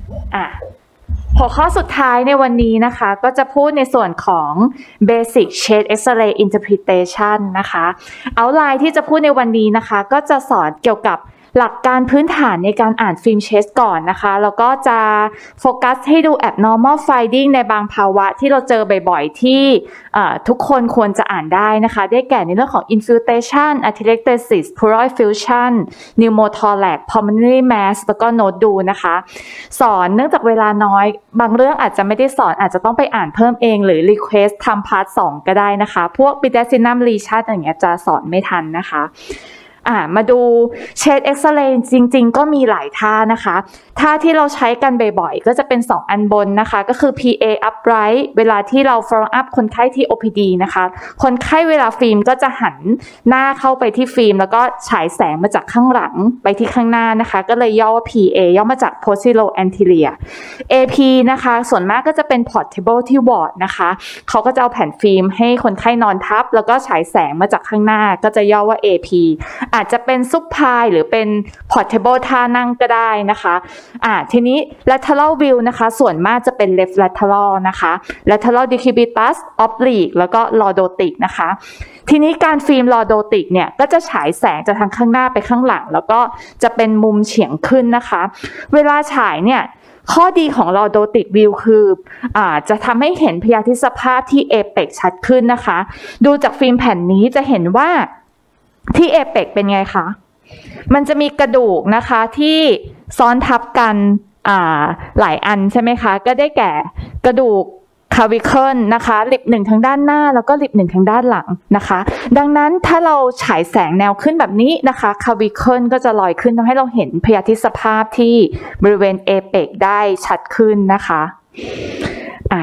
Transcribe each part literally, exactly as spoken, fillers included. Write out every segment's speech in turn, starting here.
อ่ะหัวข้อสุดท้ายในวันนี้นะคะก็จะพูดในส่วนของ Basic Shade X-ray Interpretation นะคะ Outline ที่จะพูดในวันนี้นะคะก็จะสอนเกี่ยวกับหลักการพื้นฐานในการอ่านฟิล์มเชสก่อนนะคะแล้วก็จะโฟกัสให้ดู abnormal finding ในบางภาวะที่เราเจอบ่อยๆที่ทุกคนควรจะอ่านได้นะคะได้แก่ในเรื่องของ infiltration, atelectasis, pleural effusion, pneumothorax, pulmonary mass แล้วก็ note do นะคะสอนเนื่องจากเวลาน้อยบางเรื่องอาจจะไม่ได้สอนอาจจะต้องไปอ่านเพิ่มเองหรือ request ทำพาร์ทสองก็ได้นะคะพวก Pedestrian lesion อย่างเงี้ยจะสอนไม่ทันนะคะอ่ามาดูเชดเอ็กซเรย์จริงๆก็มีหลายท่านะคะท่าที่เราใช้กันบ่อยๆก็จะเป็นสองอันบนนะคะก็คือ พี เอ upright เวลาที่เรา follow up คนไข้ที่ โอ พี ดี นะคะคนไข้เวลาฟิล์มก็จะหันหน้าเข้าไปที่ฟิล์มแล้วก็ฉายแสงมาจากข้างหลังไปที่ข้างหน้านะคะก็เลยย่อว่า พี เอ ย่อมาจาก posterior anterior เอ พี นะคะส่วนมากก็จะเป็น portable ที่วอร์ดนะคะเขาก็จะเอาแผ่นฟิล์มให้คนไข้นอนทับแล้วก็ฉายแสงมาจากข้างหน้าก็จะย่อว่า เอ พี อาจจะเป็นซุปพายหรือเป็น portable ท่านั่งก็ได้นะคะอ่าทีนี้ lateral view นะคะส่วนมากจะเป็น left lateral นะคะ lateral decubitus oblique แล้วก็ lordotic นะคะทีนี้การฟิล์ม lordotic เนี่ยก็จะฉายแสงจากทางข้างหน้าไปข้างหลังแล้วก็จะเป็นมุมเฉียงขึ้นนะคะเวลาฉายเนี่ยข้อดีของ lordotic view คืออ่าจะทำให้เห็นพยาธิสภาพที่ apex ชัดขึ้นนะคะดูจากฟิล์มแผ่นนี้จะเห็นว่าที่เอเปกเป็นไงคะมันจะมีกระดูกนะคะที่ซ้อนทับกันอ่าหลายอันใช่ไหมคะก็ได้แก่กระดูกคาวิเคิลนะคะลิบหนึ่งทางด้านหน้าแล้วก็ลิบหนึ่งทางด้านหลังนะคะดังนั้นถ้าเราฉายแสงแนวขึ้นแบบนี้นะคะคาวิเคิลก็จะลอยขึ้นทำให้เราเห็นพยาธิสภาพที่บริเวณเอเปกได้ชัดขึ้นนะคะอ่า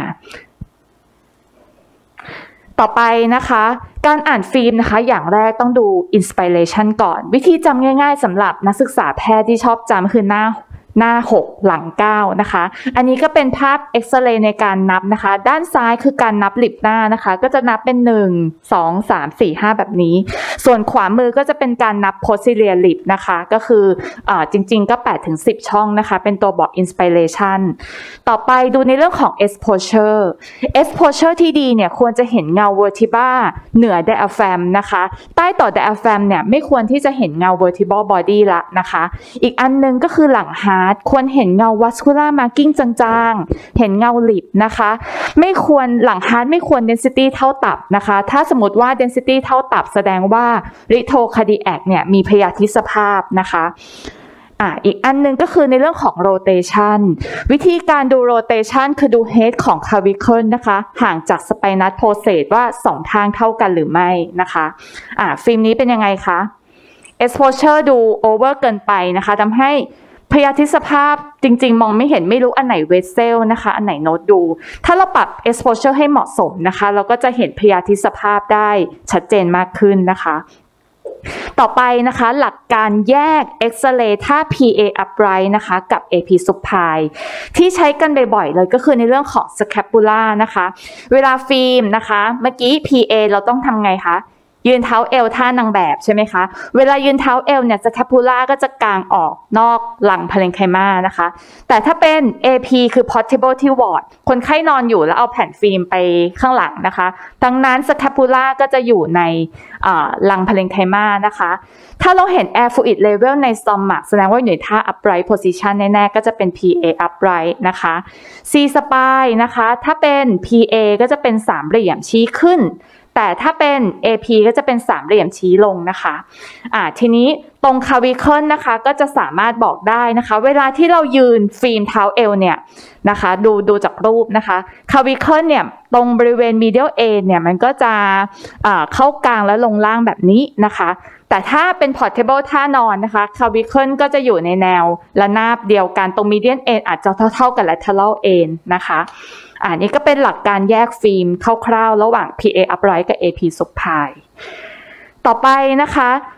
ต่อไปนะคะการอ่านฟิล์มนะคะอย่างแรกต้องดู inspiration ก่อนวิธีจำง่ายๆสำหรับนักศึกษาแพทย์ที่ชอบจำคือหน้าหน้าหกหลังเก้านะคะอันนี้ก็เป็นภาพเอ็กซเรย์ในการนับนะคะด้านซ้ายคือการนับลิบหน้านะคะก็จะนับเป็นหนึ่ง สอง สาม สี่ ห้าแบบนี้ส่วนขวามือก็จะเป็นการนับ posterior lip นะคะก็คืออ่าจริงๆก็แปดถึงสิบช่องนะคะเป็นตัวบอก inspiration ต่อไปดูในเรื่องของ exposure exposure ที่ดีเนี่ยควรจะเห็นเงา vertebra เหนือ diaphragm นะคะใต้ต่อ diaphragm เนี่ยไม่ควรที่จะเห็นเงา vertebral body ละนะคะอีกอันนึงก็คือหลัง heart ควรเห็นเงา vascular marking จางๆเห็นเงาลิบนะคะไม่ควรหลัง heart ไม่ควร density เท่าตับนะคะถ้าสมมติว่า density เท่าตับแสดงว่า litho cardiac เนี่ยมีพยาธิสภาพนะคะอ่าอีกอันนึงก็คือในเรื่องของ rotation วิธีการดู rotation คือดู head ของ clavicle นะคะห่างจาก spinous process ว่าสองทางเท่ากันหรือไม่นะคะอ่าฟิล์มนี้เป็นยังไงคะ exposure ดู over เกินไปนะคะทำให้พยาธิสภาพจริงๆมองไม่เห็นไม่รู้อันไหนเวสเซลนะคะอันไหนโนตดูถ้าเราปรับ exposure ให้เหมาะสมนะคะเราก็จะเห็นพยาธิสภาพได้ชัดเจนมากขึ้นนะคะต่อไปนะคะหลักการแยกเอ็กซเรย์ถ้า พี เอ upright นะคะกับ เอ พี supine ที่ใช้กันบ่อยๆเลยก็คือในเรื่องของ scapula นะคะเวลาฟิล์มนะคะเมื่อกี้ พี เอ เราต้องทำไงคะยืนเท้าเอวท่านางแบบใช่ไหมคะเวลายืนเท้าเอวเนี่ยสแคปูล่าก็จะกางออกนอกหลังพาเลนไคมานะคะแต่ถ้าเป็น เอ พี คือ portable ที่วอร์ดคนไข้นอนอยู่แล้วเอาแผ่นฟิล์มไปข้างหลังนะคะดังนั้นสแคปูล่าก็จะอยู่ในหลังพาเลนไคมานะคะถ้าเราเห็น air fluid level ใน stomach แสดงว่าอยู่ในท่า upright position แน่ๆก็จะเป็น พี เอ upright นะคะ C spine นะคะถ้าเป็น พี เอ ก็จะเป็นสามเหลี่ยมชี้ขึ้นแต่ถ้าเป็น เอ พี ก็จะเป็นสามเหลี่ยมชี้ลงนะคะอ่าทีนี้ตรงคาวิเคิลนะคะก็จะสามารถบอกได้นะคะเวลาที่เรายืนฟิล์มเท้าเอวเนี่ยนะคะดูดูจากรูปนะคะคาวิเคิลเนี่ยตรงบริเวณ medial A เนี่ยมันก็จะอ่าเข้ากลางและลงล่างแบบนี้นะคะแต่ถ้าเป็น portable ท่านอนนะคะคาวิเคิลก็จะอยู่ในแนวระนาบเดียวกันตรง median A อาจจะเท่าๆกับ lateral A นะคะอันนี้ก็เป็นหลักการแยกฟิล์มคร่าวๆระหว่าง พี เอ upright กับ เอ พี supine ต่อไปนะคะ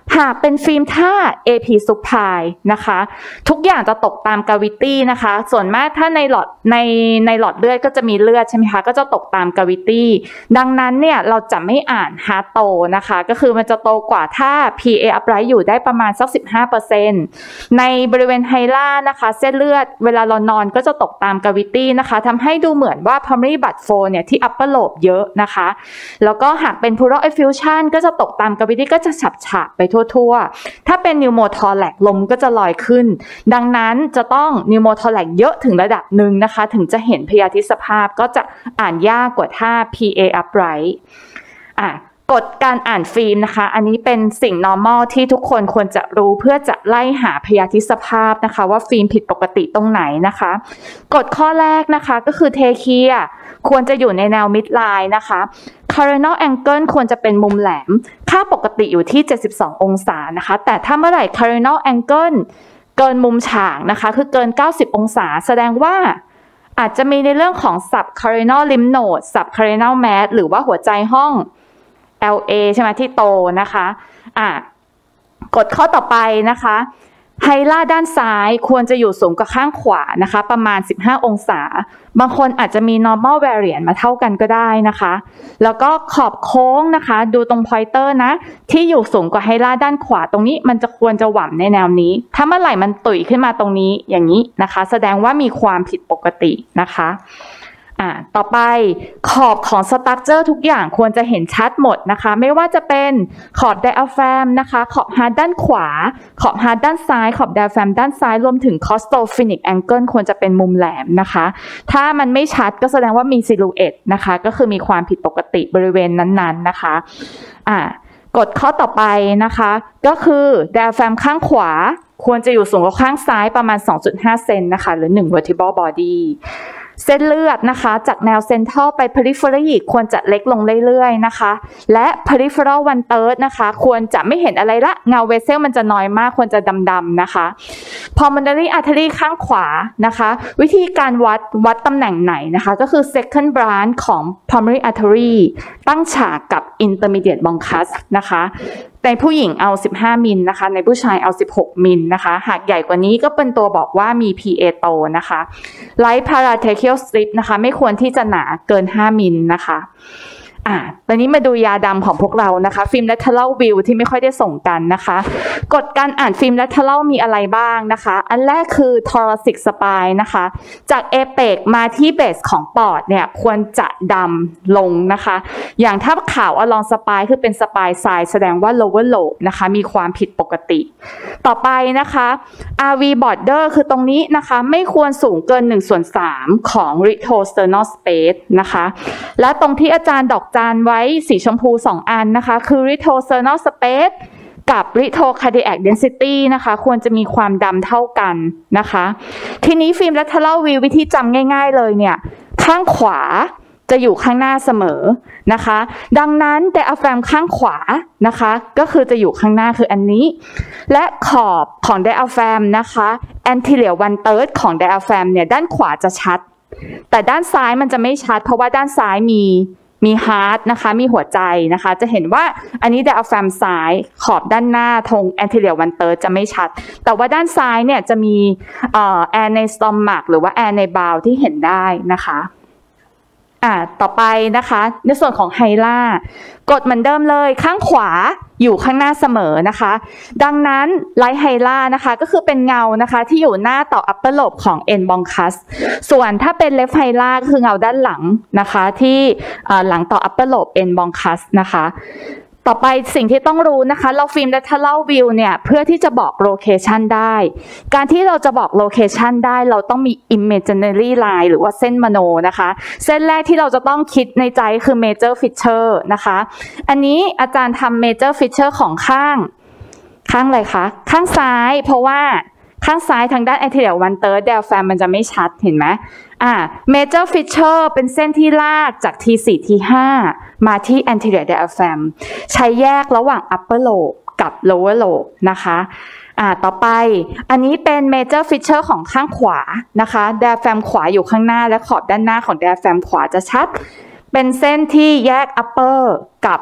หากเป็นฟิล์มท่า เอ พี supine นะคะทุกอย่างจะตกตาม gravity นะคะส่วนมากถ้าในหลอดในในหลอดเลือดก็จะมีเลือดใช่ไหมคะก็จะตกตาม gravity ดังนั้นเนี่ยเราจะไม่อ่าน hard โตนะคะก็คือมันจะโตกว่าถ้า พี เอ upright อยู่ได้ประมาณสัก สิบห้าเปอร์เซ็นต์ ในบริเวณไฮล่านะคะเส้นเลือดเวลาเรานอนก็จะตกตาม gravity นะคะทำให้ดูเหมือนว่า primary blood flow เนี่ยที่ upper lobe เยอะนะคะแล้วก็หากเป็น pleural effusion ก็จะตกตาม gravity ก็จะฉับๆไปทั่วๆถ้าเป็น pneumothorax ลมก็จะลอยขึ้นดังนั้นจะต้อง pneumothorax เยอะถึงระดับหนึ่งนะคะถึงจะเห็นพยาธิสภาพก็จะอ่านยากกว่าถ้า พี เอ upright อ่ะกฎการอ่านฟิล์มนะคะอันนี้เป็นสิ่ง normal ที่ทุกคนควรจะรู้เพื่อจะไล่หาพยาธิสภาพนะคะว่าฟิล์มผิดปกติตรงไหนนะคะกฎข้อแรกนะคะก็คือเทเคียควรจะอยู่ในแนว midline นะคะ coronal angle ควรจะเป็นมุมแหลมค่าปกติอยู่ที่เจ็ดสิบสององศานะคะแต่ถ้าเมื่อไหร่ coronal angle เกินมุมฉากนะคะคือเกินเก้าสิบองศาแสดงว่าอาจจะมีในเรื่องของ subcarinal lymph node subcarinal mass หรือว่าหัวใจห้อง แอล เอ ใช่ไหมที่โตนะคะอ่ะกฎข้อต่อไปนะคะไฮล่าด้านซ้ายควรจะอยู่สูงกว่าข้างขวานะคะประมาณสิบห้าองศาบางคนอาจจะมี normal variant มาเท่ากันก็ได้นะคะแล้วก็ขอบโค้งนะคะดูตรง pointer นะที่อยู่สูงกว่าไฮล่าด้านขวาตรงนี้มันจะควรจะหว่ำในแนวนี้ถ้าเมื่อไหร่มันตุ๋ยขึ้นมาตรงนี้อย่างนี้นะคะแสดงว่ามีความผิดปกตินะคะอ่าต่อไปขอบของสตรัคเจอร์ทุกอย่างควรจะเห็นชัดหมดนะคะไม่ว่าจะเป็นขอบไดอะแฟรมนะคะขอบฮาร์ดด้านขวาขอบฮาร์ดด้านซ้ายขอบไดอะแฟรมด้านซ้ายรวมถึงคอสโตฟินิกแองเกิลควรจะเป็นมุมแหลมนะคะถ้ามันไม่ชัดก็แสดงว่ามีซิลูเอตนะคะก็คือมีความผิดปกติบริเวณนั้นๆนะคะอ่ากฎข้อต่อไปนะคะก็คือไดอะแฟรมข้างขวาควรจะอยู่สูงกว่าข้างซ้ายประมาณ สองจุดห้า เซนนะคะหรือหนึ่ง vertebral bodyเส้นเลือดนะคะจากแนวเซนทรัลไป periphery ควรจะเล็กลงเรื่อยๆนะคะและ peripheral one third นะคะควรจะไม่เห็นอะไรละเงาเวสเซลมันจะน้อยมากควรจะดำๆนะคะ pulmonary artery ข้างขวานะคะวิธีการวัดวัดตำแหน่งไหนนะคะก็คือ second branch ของ pulmonary artery ตั้งฉากกับ intermediate bronchus นะคะในผู้หญิงเอาสิบห้ามิลนะคะในผู้ชายเอาสิบหกมิลนะคะหากใหญ่กว่านี้ก็เป็นตัวบอกว่ามี พี เอ โตนะคะ Right paratracheal strip นะคะไม่ควรที่จะหนาเกินห้ามิลนะคะอ่ะตอนนี้มาดูยาดำของพวกเรานะคะฟิล์ม lateral view ที่ไม่ค่อยได้ส่งกันนะคะกฎการอ่านฟิล์ม lateral มีอะไรบ้างนะคะอันแรกคือ thoracic spine นะคะจาก apex มาที่ base ของปอดเนี่ยควรจะดำลงนะคะอย่างถ้าขาว along spine คือเป็น spine side แสดงว่า lower lobe นะคะมีความผิดปกติต่อไปนะคะ อาร์ วี border คือตรงนี้นะคะไม่ควรสูงเกินหนึ่งส่วนสามของ retrosternal space นะคะและตรงที่อาจารย์ดอกจานไว้สีชมพูสองอันนะคะคือ retrosternal space กับ retrocardiac density นะคะควรจะมีความดำเท่ากันนะคะทีนี้ฟิล์ม lateral view วิธีจำง่ายๆเลยเนี่ยข้างขวาจะอยู่ข้างหน้าเสมอนะคะดังนั้น diaphragm ข้างขวานะคะก็คือจะอยู่ข้างหน้าคืออันนี้และขอบของ diaphragm นะคะ anterior one third ของ diaphragm เนี่ยด้านขวาจะชัดแต่ด้านซ้ายมันจะไม่ชัดเพราะว่าด้านซ้ายมีมีฮาร์ทนะคะมีหัวใจนะคะจะเห็นว่าอันนี้ diaphragm ซ้ายขอบด้านหน้าทง anterior one third จะไม่ชัดแต่ว่าด้านซ้ายเนี่ยจะมีเอ่อ air ใน stomach หรือว่า air ใน bowel ที่เห็นได้นะคะอ่าต่อไปนะคะในส่วนของไฮล่ากดเหมือนเดิมเลยข้างขวาอยู่ข้างหน้าเสมอนะคะดังนั้นไลท์ไฮล่านะคะก็คือเป็นเงานะคะที่อยู่หน้าต่อ upper lobe ของ N bronchus ส่วนถ้าเป็น left ไฮล่าก็คือเงาด้านหลังนะคะที่หลังต่อ upper lobe N bronchus นะคะต่อไปสิ่งที่ต้องรู้นะคะเราฟิล์ม lateral view เนี่ยเพื่อที่จะบอก location ได้การที่เราจะบอก location ได้เราต้องมี imaginary line หรือว่าเส้นมโนนะคะเส้นแรกที่เราจะต้องคิดในใจคือ major feature นะคะอันนี้อาจารย์ทำ major feature ของข้างข้างอะไรคะข้างซ้ายเพราะว่าข้างซ้ายทางด้าน anterior one third diaphragm มันจะไม่ชัดเห็นไหมอ่า major feature เป็นเส้นที่ลากจาก ที สี่ ที ห้า มาที่ anterior diaphragm ใช้แยกระหว่าง upper lobe กับ lower lobe นะคะอ่าต่อไปอันนี้เป็น major feature ของข้างขวานะคะ diaphragm ขวาอยู่ข้างหน้าและขอบด้านหน้าของ diaphragm ขวาจะชัดเป็นเส้นที่แยก upper กับ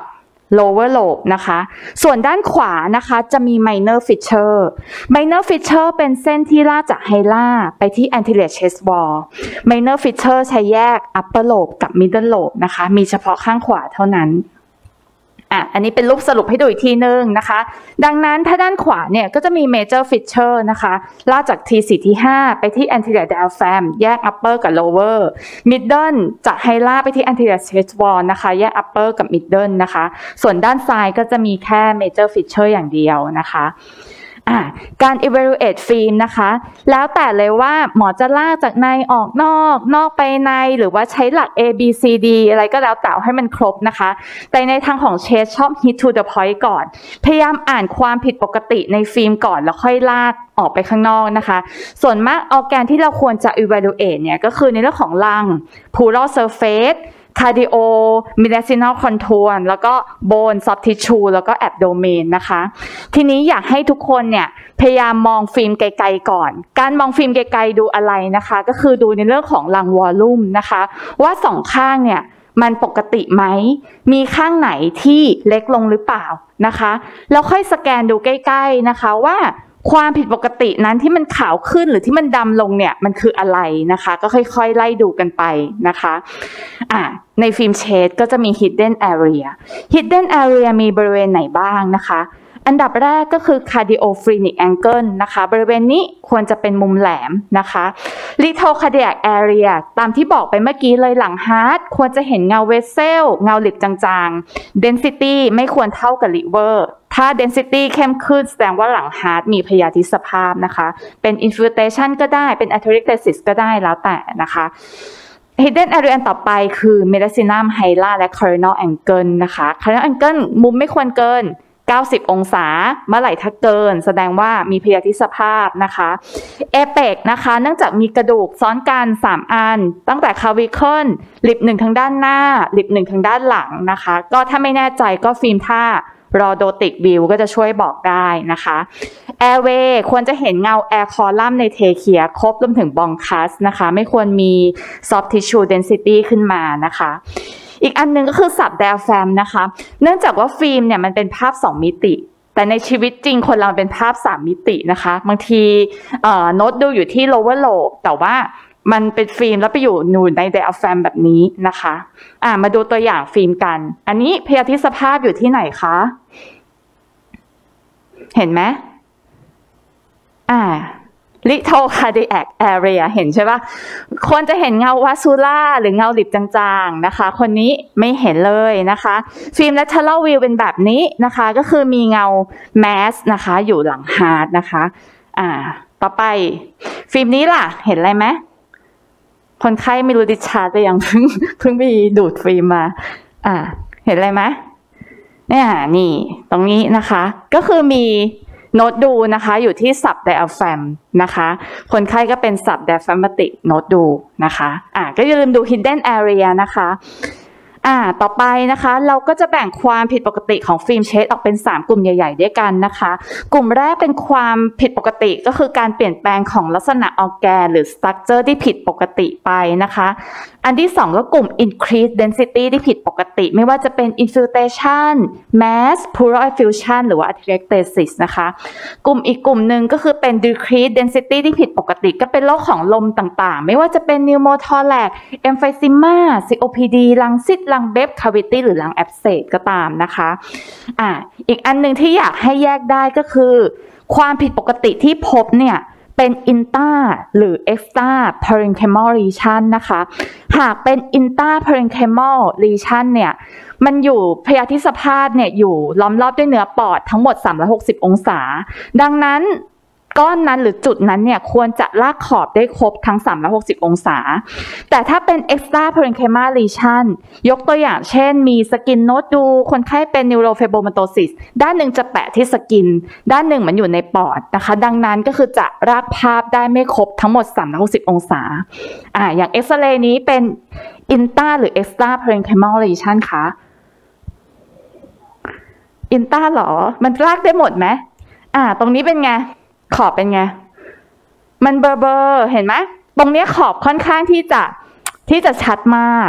lower lobe นะคะส่วนด้านขวานะคะจะมี minor fissure minor fissure เป็นเส้นที่ลากจากไฮล่าไปที่ anterior chest wall minor fissure ใช้แยก upper lobe กับ middle lobe นะคะมีเฉพาะข้างขวาเท่านั้นอ่ะอันนี้เป็นรูปสรุปให้ดูอีกทีนึงนะคะดังนั้นถ้าด้านขวาเนี่ยก็จะมี major fissure นะคะลากจาก ที สี่ ที ห้า ไปที่ anterior diaphragm แยก upper กับ lower middle จากไฮล่าไปที่ anterior chest wall นะคะแยก upper กับ middle นะคะส่วนด้านซ้ายก็จะมีแค่ major fissure อย่างเดียวนะคะอ่าการ evaluate ฟิล์มนะคะแล้วแต่เลยว่าหมอจะลากจากในออกนอกนอกไปในหรือว่าใช้หลัก A B C D อะไรก็แล้วแต่ให้มันครบนะคะแต่ในทางของเชสชอบ hit to the point ก่อนพยายามอ่านความผิดปกติในฟิล์มก่อนแล้วค่อยลากออกไปข้างนอกนะคะส่วนมากออร์แกนที่เราควรจะ evaluate เนี่ยก็คือในเรื่องของลำ pleural surface cardio mediastinal contour แล้วก็ bone soft tissue แล้วก็ abdomen นะคะทีนี้อยากให้ทุกคนเนี่ยพยายามมองฟิล์มไกลๆก่อนการมองฟิล์มไกลๆดูอะไรนะคะก็คือดูในเรื่องของลังวอลลุ่มนะคะว่าสองข้างเนี่ยมันปกติไหมมีข้างไหนที่เล็กลงหรือเปล่านะคะแล้วค่อยสแกนดูใกล้ๆนะคะว่าความผิดปกตินั้นที่มันขาวขึ้นหรือที่มันดำลงเนี่ยมันคืออะไรนะคะก็ค่อยๆไล่ดูกันไปนะคะอ่ะในฟิล์มเชดก็จะมี hidden area hidden area มีบริเวณไหนบ้างนะคะอันดับแรกก็คือ cardiophrenic angle นะคะบริเวณนี้ควรจะเป็นมุมแหลมนะคะ little cardiac area ตามที่บอกไปเมื่อกี้เลยหลังฮาร์ทควรจะเห็นเงาเวสเซลเงาหลิบจางๆ density ไม่ควรเท่ากับ liver ถ้า density เข้มขึ้นแสดงว่าหลังฮาร์ทมีพยาธิสภาพนะคะเป็น infiltration ก็ได้เป็น atherosclerosis ก็ได้แล้วแต่นะคะ hidden area ต่อไปคือ mediastinum hyla และ coronal angle นะคะ coronal angle มุมไม่ควรเกินเก้าสิบองศาเมื่อไหร่ถ้าเกินแสดงว่ามีพยาธิสภาพนะคะเอเปกนะคะเนื่องจากมีกระดูกซ้อนกันสามอันตั้งแต่คาวิเคิลลิบหนึ่งทางด้านหน้าลิบหนึ่งทางด้านหลังนะคะก็ถ้าไม่แน่ใจก็ฟิล์มท่ารอโดติกวิวก็จะช่วยบอกได้นะคะแอร์เวย์ควรจะเห็นเงาแอร์คอลัมน์ในเทเคียครบรวมถึงบองคัสนะคะไม่ควรมี soft tissue density ขึ้นมานะคะอีกอันนึงก็คือสับไดอะแฟรมนะคะเนื่องจากว่าฟิล์มเนี่ยมันเป็นภาพสองมิติแต่ในชีวิตจริงคนเราเป็นภาพสามมิตินะคะบางทีเอ่อโน้ตดูอยู่ที่ lower lobe แต่ว่ามันเป็นฟิล์มแล้วไปอยู่นูนในไดอะแฟรมแบบนี้นะคะอ่ามาดูตัวอย่างฟิล์มกันอันนี้พยาธิสภาพอยู่ที่ไหนคะเห็นไหมอ่าlittle cardiac area เห็นใช่ปะควรจะเห็นเงาวาซูล่าหรือเงาหลิบจางๆนะคะคนนี้ไม่เห็นเลยนะคะฟิล์ม lateral view เป็นแบบนี้นะคะก็คือมีเงา mass นะคะอยู่หลังฮาร์ทนะคะอ่าต่อไปฟิล์มนี้ล่ะเห็นอะไรไหมคนไข้ไม่รู้ดิชาร์จไปยังเพิ่งเพิ่งไปดูดฟิล์มมาอ่าเห็นอะไรไหมเนี่ยนี่ตรงนี้นะคะก็คือมีโน้ตดูนะคะอยู่ที่สับไดอะแฟรมนะคะคนไข้ก็เป็นสับไดอะแฟรมติกโน้ตดูนะคะอ่าก็อย่าลืมดู hidden area นะคะอ่าต่อไปนะคะเราก็จะแบ่งความผิดปกติของฟิล์มเชดออกเป็นสามกลุ่มใหญ่ๆด้วยกันนะคะกลุ่มแรกเป็นความผิดปกติก็คือการเปลี่ยนแปลงของลักษณะออร์แกนหรือ structure ที่ผิดปกติไปนะคะอันที่สองก็กลุ่ม increased density ที่ผิดปกติไม่ว่าจะเป็น infiltration mass pleural effusion หรือว่า atherosclerosis นะคะกลุ่มอีกกลุ่มหนึ่งก็คือเป็น decreased density ที่ผิดปกติก็เป็นโรคของลมต่างๆไม่ว่าจะเป็น pneumothorax emphysema ซี โอ พี ดี ลังซิดลังเบฟ cavity หรือลัง abscess ก็ตามนะคะอ่าอีกอันหนึ่งที่อยากให้แยกได้ก็คือความผิดปกติที่พบเนี่ยเป็น intra หรือ extra parenchymal lesion นะคะหากเป็น intra parenchymal lesion เนี่ยมันอยู่พยาธิสภาพเนี่ยอยู่ล้อมรอบด้วยเนื้อปอดทั้งหมดสามร้อยหกสิบองศาดังนั้นก้อนนั้นหรือจุดนั้นเนี่ยควรจะลากขอบได้ครบทั้งสามร้อยหกสิบองศาแต่ถ้าเป็น extra parenchymal lesion ยกตัวอย่างเช่นมีสกินโนดดูคนไข้เป็น neurofibromatosis ด้านหนึ่งจะแปะที่สกินด้านหนึ่งมันอยู่ในปอดนะคะดังนั้นก็คือจะลากภาพได้ไม่ครบทั้งหมดสามร้อยหกสิบองศาอ่าอย่างเอ็กซเรย์นี้เป็น intra หรือ extra parenchymal lesion คะ intra หรอมันลากได้หมดไหมอ่าตรงนี้เป็นไงขอบเป็นไงมันเบอร์เบอร์เห็นไหมตรงนี้ขอบค่อนข้างที่จะที่จะชัดมาก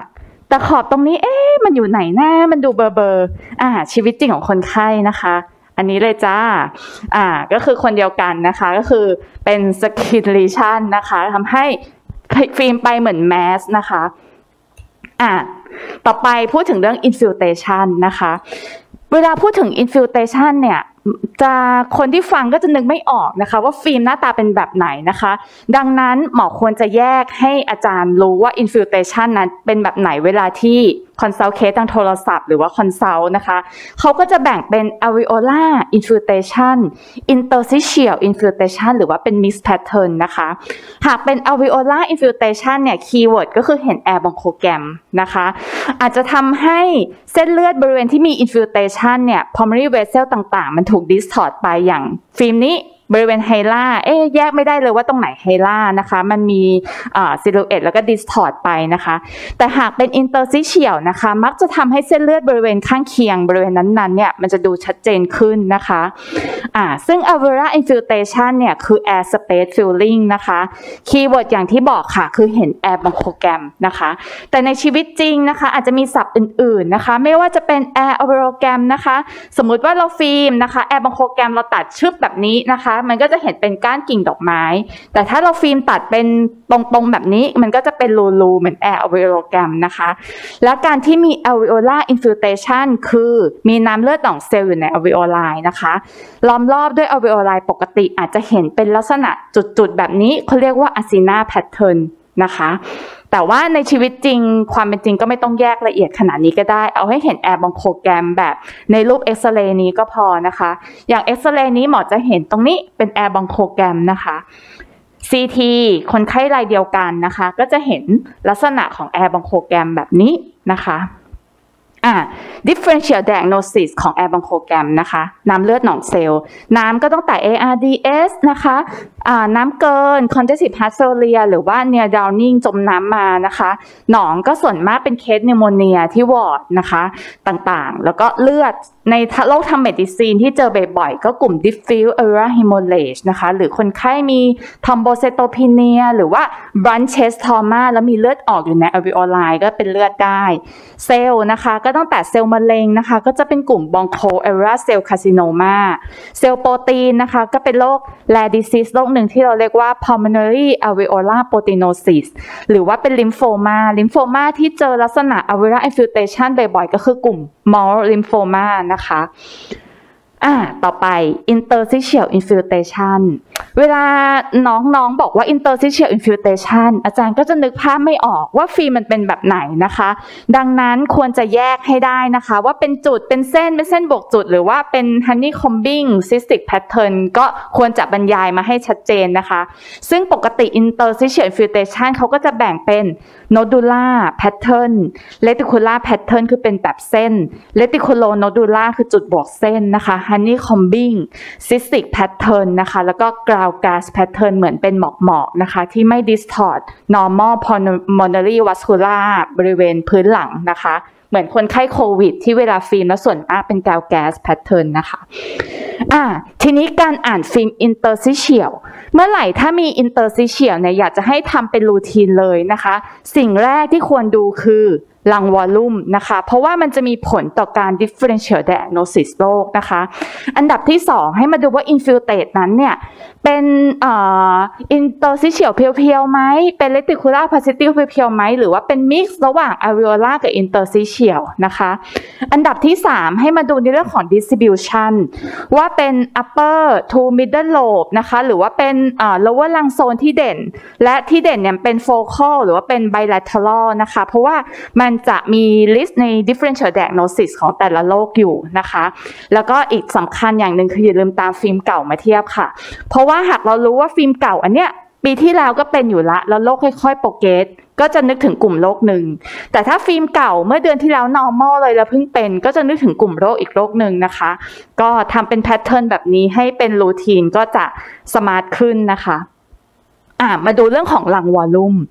แต่ขอบตรงนี้เอ๊ะมันอยู่ไหนนะมันดูเบอร์เบอร์อ่าชีวิตจริงของคนไข้นะคะอันนี้เลยจ้าอ่าก็คือคนเดียวกันนะคะก็คือเป็นสกินลีชั่นนะคะทำให้ฟิล์มไปเหมือนแมสนะคะอ่าต่อไปพูดถึงเรื่อง infiltration นะคะเวลาพูดถึง infiltration เนี่ยจะคนที่ฟังก็จะนึกไม่ออกนะคะว่าฟิล์มหน้าตาเป็นแบบไหนนะคะดังนั้นหมอควรจะแยกให้อาจารย์รู้ว่า infiltration นั้นเป็นแบบไหนเวลาที่ consult case ทางโทรศัพท์หรือว่า consult นะคะเขาก็จะแบ่งเป็น alveolar infiltration interstitial infiltration หรือว่าเป็น mixed pattern นะคะหากเป็น alveolar infiltration เนี่ย keyword ก็คือเห็น air bronchogram นะคะอาจจะทำให้เส้นเลือดบริเวณที่มี infiltration เนี่ย pulmonary vessel ต่างๆมันถูก distort ไปอย่างฟิล์มนี้บริเวณไฮล่าเอ๊ะแยกไม่ได้เลยว่าตรงไหนไฮล่านะคะมันมีซิลูเอตแล้วก็ดิสทอร์ตไปนะคะแต่หากเป็นอินเตอร์ซิเชียลนะคะมักจะทำให้เส้นเลือดบริเวณข้างเคียงบริเวณนั้นๆเนี่ยมันจะดูชัดเจนขึ้นนะคะอ่าซึ่ง alveolar infiltration เนี่ยคือ air space filling นะคะคีย์เวิร์ดอย่างที่บอกค่ะคือเห็น air bronchogram นะคะแต่ในชีวิตจริงนะคะอาจจะมีศัพท์อื่นๆนะคะไม่ว่าจะเป็น air alveogram นะคะสมมุติว่าเราฟิล์มนะคะ air bronchogram เราตัดชึบแบบนี้นะคะมันก็จะเห็นเป็นก้านกิ่งดอกไม้แต่ถ้าเราฟิล์มตัดเป็นตรงๆแบบนี้มันก็จะเป็นรูๆเหมือน air alveogram นะคะและการที่มี alveolar infiltration คือมีน้ำเลือดหนองเซลล์อยู่ใน alveoli นะคะล้อมรอบด้วย alveoli ปกติอาจจะเห็นเป็นลักษณะจุดๆแบบนี้เขาเรียกว่า acina pattern นะคะแต่ว่าในชีวิตจริงความเป็นจริงก็ไม่ต้องแยกละเอียดขนาดนี้ก็ได้เอาให้เห็นแอร์บองโคแกรมแบบในรูปเอ็กซเรย์นี้ก็พอนะคะอย่างเอ็กซเรย์นี้หมอจะเห็นตรงนี้เป็นแอร์บองโคแกรมนะคะ ซี ที คนไข้รายเดียวกันนะคะก็จะเห็นลักษณะของแอร์บองโคแกรมแบบนี้นะคะอ่า differential diagnosis ของ air bronchogram นะคะน้ำเลือดหนองเซลล์น้ำก็ต้องแต่ เอ อาร์ ดี เอส นะคะอ่าน้ำเกิน congestive heart failure หรือว่า near drowning จมน้ำมานะคะหนองก็ส่วนมากเป็นเคสนิโมเนียที่วอร์ดนะคะต่างๆแล้วก็เลือดในโรคทางเมดิซีนที่เจอบ่อยๆก็กลุ่ม diffuse auricular hemorrhage นะคะหรือคนไข้มี thrombocytopenia หรือว่า blunt chest trauma แล้วมีเลือดออกอยู่ใน alveoli ก็เป็นเลือดได้เซลล์นะคะก็ตั้งแต่เซลล์มะเร็งนะคะก็จะเป็นกลุ่ม bronchoalveolar cell carcinoma เซลล์โปรตีนนะคะก็เป็นโรค rare disease โรคหนึ่งที่เราเรียกว่า pulmonary alveolar proteinosis หรือว่าเป็น lymphoma lymphoma ที่เจอลักษณะ alveolar infiltration บ่อยๆก็คือกลุ่ม Moll lymphoma นะคะอ่าต่อไป interstitial infiltration เวลาน้องๆบอกว่า interstitial infiltration อาจารย์ก็จะนึกภาพไม่ออกว่าฟิล์มมันเป็นแบบไหนนะคะดังนั้นควรจะแยกให้ได้นะคะว่าเป็นจุดเป็นเส้นเป็นเส้นบวกจุดหรือว่าเป็น honeycombing cystic pattern ก็ควรจะบรรยายมาให้ชัดเจนนะคะซึ่งปกติ interstitial infiltration เขาก็จะแบ่งเป็น nodular pattern reticular pattern คือเป็นแบบเส้น reticulonodular คือจุดบวกเส้นนะคะ honeycombing cystic pattern นะคะแล้วก็ ground glass pattern เหมือนเป็นหมอกๆนะคะที่ไม่ distort normal pulmonary vascular บริเวณพื้นหลังนะคะเหมือนคนไข้โควิดที่เวลาฟิล์มแล้วส่วนมากเป็น ground glass pattern นะคะอ่าทีนี้การอ่านฟิล์ม interstitial เมื่อไหร่ถ้ามี interstitial เนี่ยอยากจะให้ทำเป็นรูทีนเลยนะคะสิ่งแรกที่ควรดูคือลังวอลลุ่มนะคะเพราะว่ามันจะมีผลต่อการ differential diagnosis โรคนะคะอันดับที่สองให้มาดูว่า infiltrate นั้นเนี่ยเป็นเอ่อ interstitial เพียวๆไหมเป็น reticular parasitic เพียวๆไหมหรือว่าเป็น mix ระหว่าง alveolar กับ interstitial นะคะอันดับที่สามให้มาดูในเรื่องของ distribution ว่าเป็น upper to middle lobe นะคะหรือว่าเป็นเอ่อ lower lung zone ที่เด่นและที่เด่นเนี่ยเป็น focal หรือว่าเป็น bilateral นะคะเพราะว่ามันจะมี list ใน differential diagnosis ของแต่ละโรคอยู่นะคะแล้วก็อีกสำคัญอย่างหนึ่งคืออย่าลืมตามฟิล์มเก่ามาเทียบค่ะเพราะว่าหากเรารู้ว่าฟิล์มเก่าอันเนี้ยปีที่แล้วก็เป็นอยู่ละแล้วโรคค่อยๆโปรเกรสก็จะนึกถึงกลุ่มโรคหนึ่งแต่ถ้าฟิล์มเก่าเมื่อเดือนที่แล้ว normal เลยแล้วเพิ่งเป็นก็จะนึกถึงกลุ่มโรคอีกโรคหนึ่งนะคะก็ทำเป็นแพทเทิร์นแบบนี้ให้เป็นรูทีนก็จะสมาร์ทขึ้นนะคะอ่ะมาดูเรื่องของลังวอลลุ่ม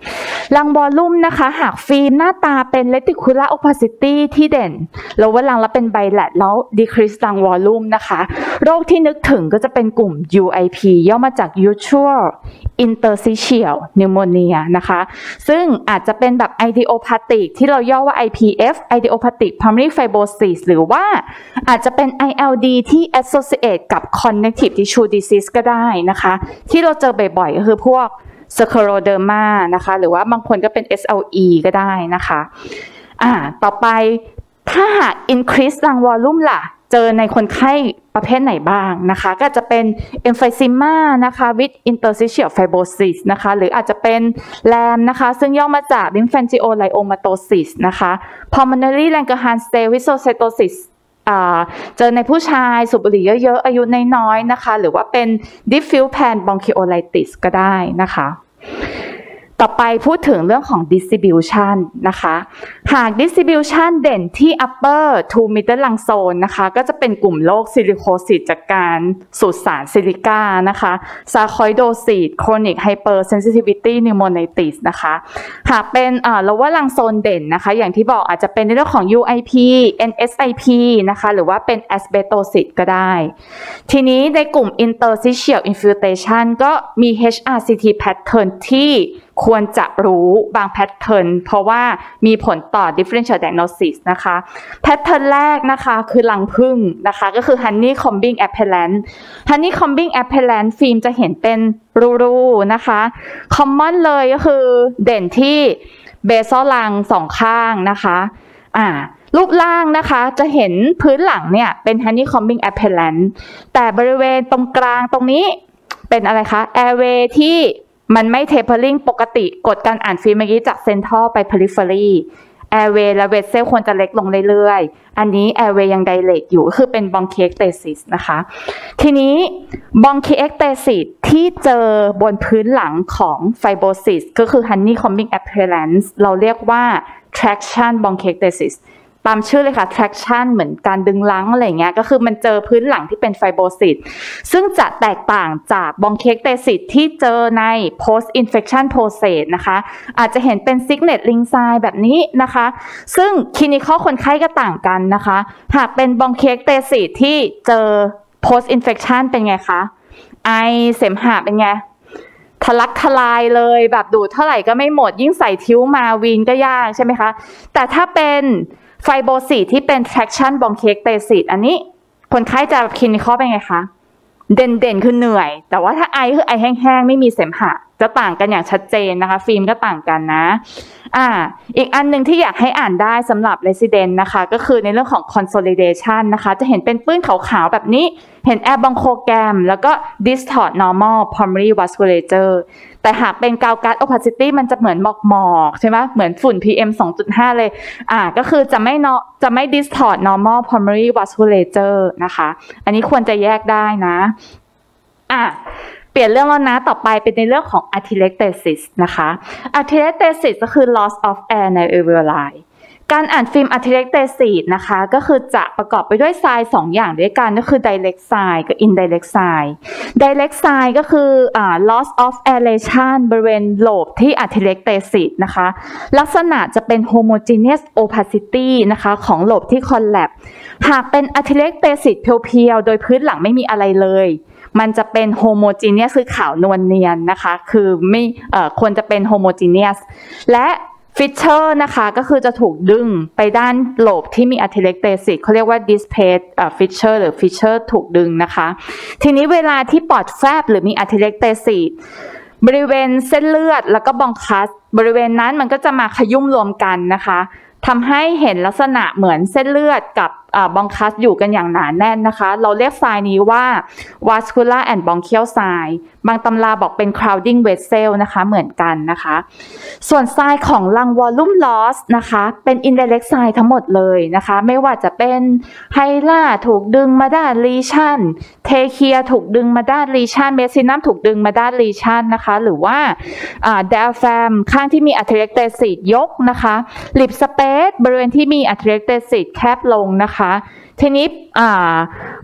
รังวอลลุ่มนะคะหากฟิล์มหน้าตาเป็น reticular opacity ที่เด่นแล้วว่ารังแล้วเป็นไบแลตแล้ว decrease รังวอลลุ่มนะคะโรคที่นึกถึงก็จะเป็นกลุ่ม ยู ไอ พี ย่อมาจาก usual interstitial pneumonia นะคะซึ่งอาจจะเป็นแบบ idiopathic ที่เราย่อว่า ไอ พี เอฟ idiopathic pulmonary fibrosis หรือว่าอาจจะเป็น ไอ แอล ดี ที่ associate กับ connective tissue disease ก็ได้นะคะที่เราเจอบ่อยๆก็คือพวกScleroderma นะคะหรือว่าบางคนก็เป็น เอส แอล อี ก็ได้นะคะอ่าต่อไปถ้าหาก increase รังวอลลุ่มล่ะเจอในคนไข้ประเภทไหนบ้างนะคะก็จะเป็น emphysema นะคะ with interstitial fibrosis นะคะหรืออาจจะเป็น แลม นะคะซึ่งย่อมาจาก lymphangioliomatosis นะคะ pulmonary Langerhans cell visocytosisเจอในผู้ชายสูบบุหรี่เยอะๆอายุน้อยๆนะคะหรือว่าเป็น diffuse pan bronchiolitis ก็ได้นะคะต่อไปพูดถึงเรื่องของ distribution นะคะหาก distribution เด่นที่ upper to middle lung zone นะคะก็จะเป็นกลุ่มโรคซิลิโคซิสจากการสูดสารซิลิก้านะคะซาร์คอยโดซิส chronic hypersensitivity pneumonitis นะคะหากเป็นอ่า lower lung zone เด่นนะคะอย่างที่บอกอาจจะเป็นในเรื่องของ ยู ไอ พี เอ็น เอส ไอ พี นะคะหรือว่าเป็น asbestosis ก็ได้ทีนี้ในกลุ่ม interstitial infiltration ก็มี เอช อาร์ ซี ที pattern ที่ควรจะรู้บางแพทเทิร์นเพราะว่ามีผลต่อ differential diagnosis นะคะแพทเทิร์นแรกนะคะคือรังผึ้งนะคะก็คือ honeycombing appellant honeycombing appellant ฟิล์มจะเห็นเป็นรูๆนะคะ common เลยก็คือเด่นที่เบซอลรังสองข้างนะคะอ่ารูปร่างนะคะจะเห็นพื้นหลังเนี่ยเป็น honeycombing appellant แต่บริเวณตรงกลางตรงนี้เป็นอะไรคะ airway ที่มันไม่ tapering ปกติกดการอ่านฟิล์มเมื่อกี้จาก central ไป periphery airway และ vessel ควรจะเล็กลงเรื่อยๆอันนี้ airway ยัง dilate อยู่คือเป็น bronchiectasis นะคะทีนี้ bronchiectasis ที่เจอบนพื้นหลังของ fibrosis ก็คือ honeycombing appellants เราเรียกว่า traction bronchiectasisตามชื่อเลยค่ะ traction เหมือนการดึงลังอะไรเงี้ยก็คือมันเจอพื้นหลังที่เป็นไฟโบซิสซึ่งจะแตกต่างจาก bronchiectasis ที่เจอใน post infection process นะคะอาจจะเห็นเป็น signet ring sign แบบนี้นะคะซึ่ง clinical คนไข้ก็ต่างกันนะคะหากเป็น bronchiectasis ที่เจอ post infection เป็นไงคะไอเสมหะเป็นไงทะลักทลายเลยแบบดูดเท่าไหร่ก็ไม่หมดยิ่งใส่ทิ้วมาวีนก็ยากใช่ไหมคะแต่ถ้าเป็นไฟโบซิสที่เป็น traction bronchiectasis อันนี้คนไข้จะคลินิคอลเป็นไงคะเด่นๆคือเหนื่อยแต่ว่าถ้าไอคือไอแห้งๆไม่มีเสมหะจะต่างกันอย่างชัดเจนนะคะฟิล์มก็ต่างกันนะอ่าอีกอันหนึ่งที่อยากให้อ่านได้สำหรับ resident นะคะก็คือในเรื่องของ consolidation นะคะจะเห็นเป็นปื้นขาวๆแบบนี้เห็น air bronchogram แล้วก็ distort normal pulmonary vasculature แต่หากเป็น Gauguin opacity มันจะเหมือนหมอกๆใช่ไหมเหมือนฝุ่น พี เอ็ม สองจุดห้า เลยอ่าก็คือจะไม่เนาะจะไม่ distort normal pulmonary vasculature นะคะอันนี้ควรจะแยกได้นะอ่ะเปลี่ยนเรื่องแล้วนะต่อไปเป็นในเรื่องของ atelectasis นะคะ atelectasis ก็คือ loss of air ใน alveoli การอ่านฟิล์ม atelectasis นะคะก็คือจะประกอบไปด้วยไซน์สองอย่างด้วยกันก็คือ direct sign กับ indirect sign direct sign ก็คืออ่า loss of aeration บริเวณโลบที่ atelectasis นะคะลักษณะจะเป็น homogeneous opacity นะคะของโลบที่ collapse หากเป็น atelectasis เพียวๆโดยพื้นหลังไม่มีอะไรเลยมันจะเป็น homogeneous คือขาวนวลเนียนนะคะคือไม่เอ่อควรจะเป็น homogeneous และFissure นะคะก็คือจะถูกดึงไปด้านโลบที่มี atelectasis เขาเรียกว่า displaced fissure หรือ fissure ถูกดึงนะคะทีนี้เวลาที่ปอดแฟบหรือมี atelectasis บริเวณเส้นเลือดแล้วก็บองคัสบริเวณนั้นมันก็จะมาขยุ่มรวมกันนะคะทำให้เห็นลักษณะเหมือนเส้นเลือดกับบองคัสอยู่กันอย่างหนาแน่นนะคะเราเรียกไซน์นี้ว่า vascular and bronchial sign บางตำราบอกเป็น crowding vessel นะคะเหมือนกันนะคะส่วนไซน์ของ lung volume loss นะคะเป็น indirect sign ทั้งหมดเลยนะคะไม่ว่าจะเป็นไฮล่าถูกดึงมาด้าน lesion เทเคียถูกดึงมาด้าน lesion เมซินัมถูกดึงมาด้าน lesion นะคะหรือว่า diaphragm ข้างที่มี atelectasis ยกนะคะ lip space บริเวณที่มี atelectasis แคบลงนะคะทีนี้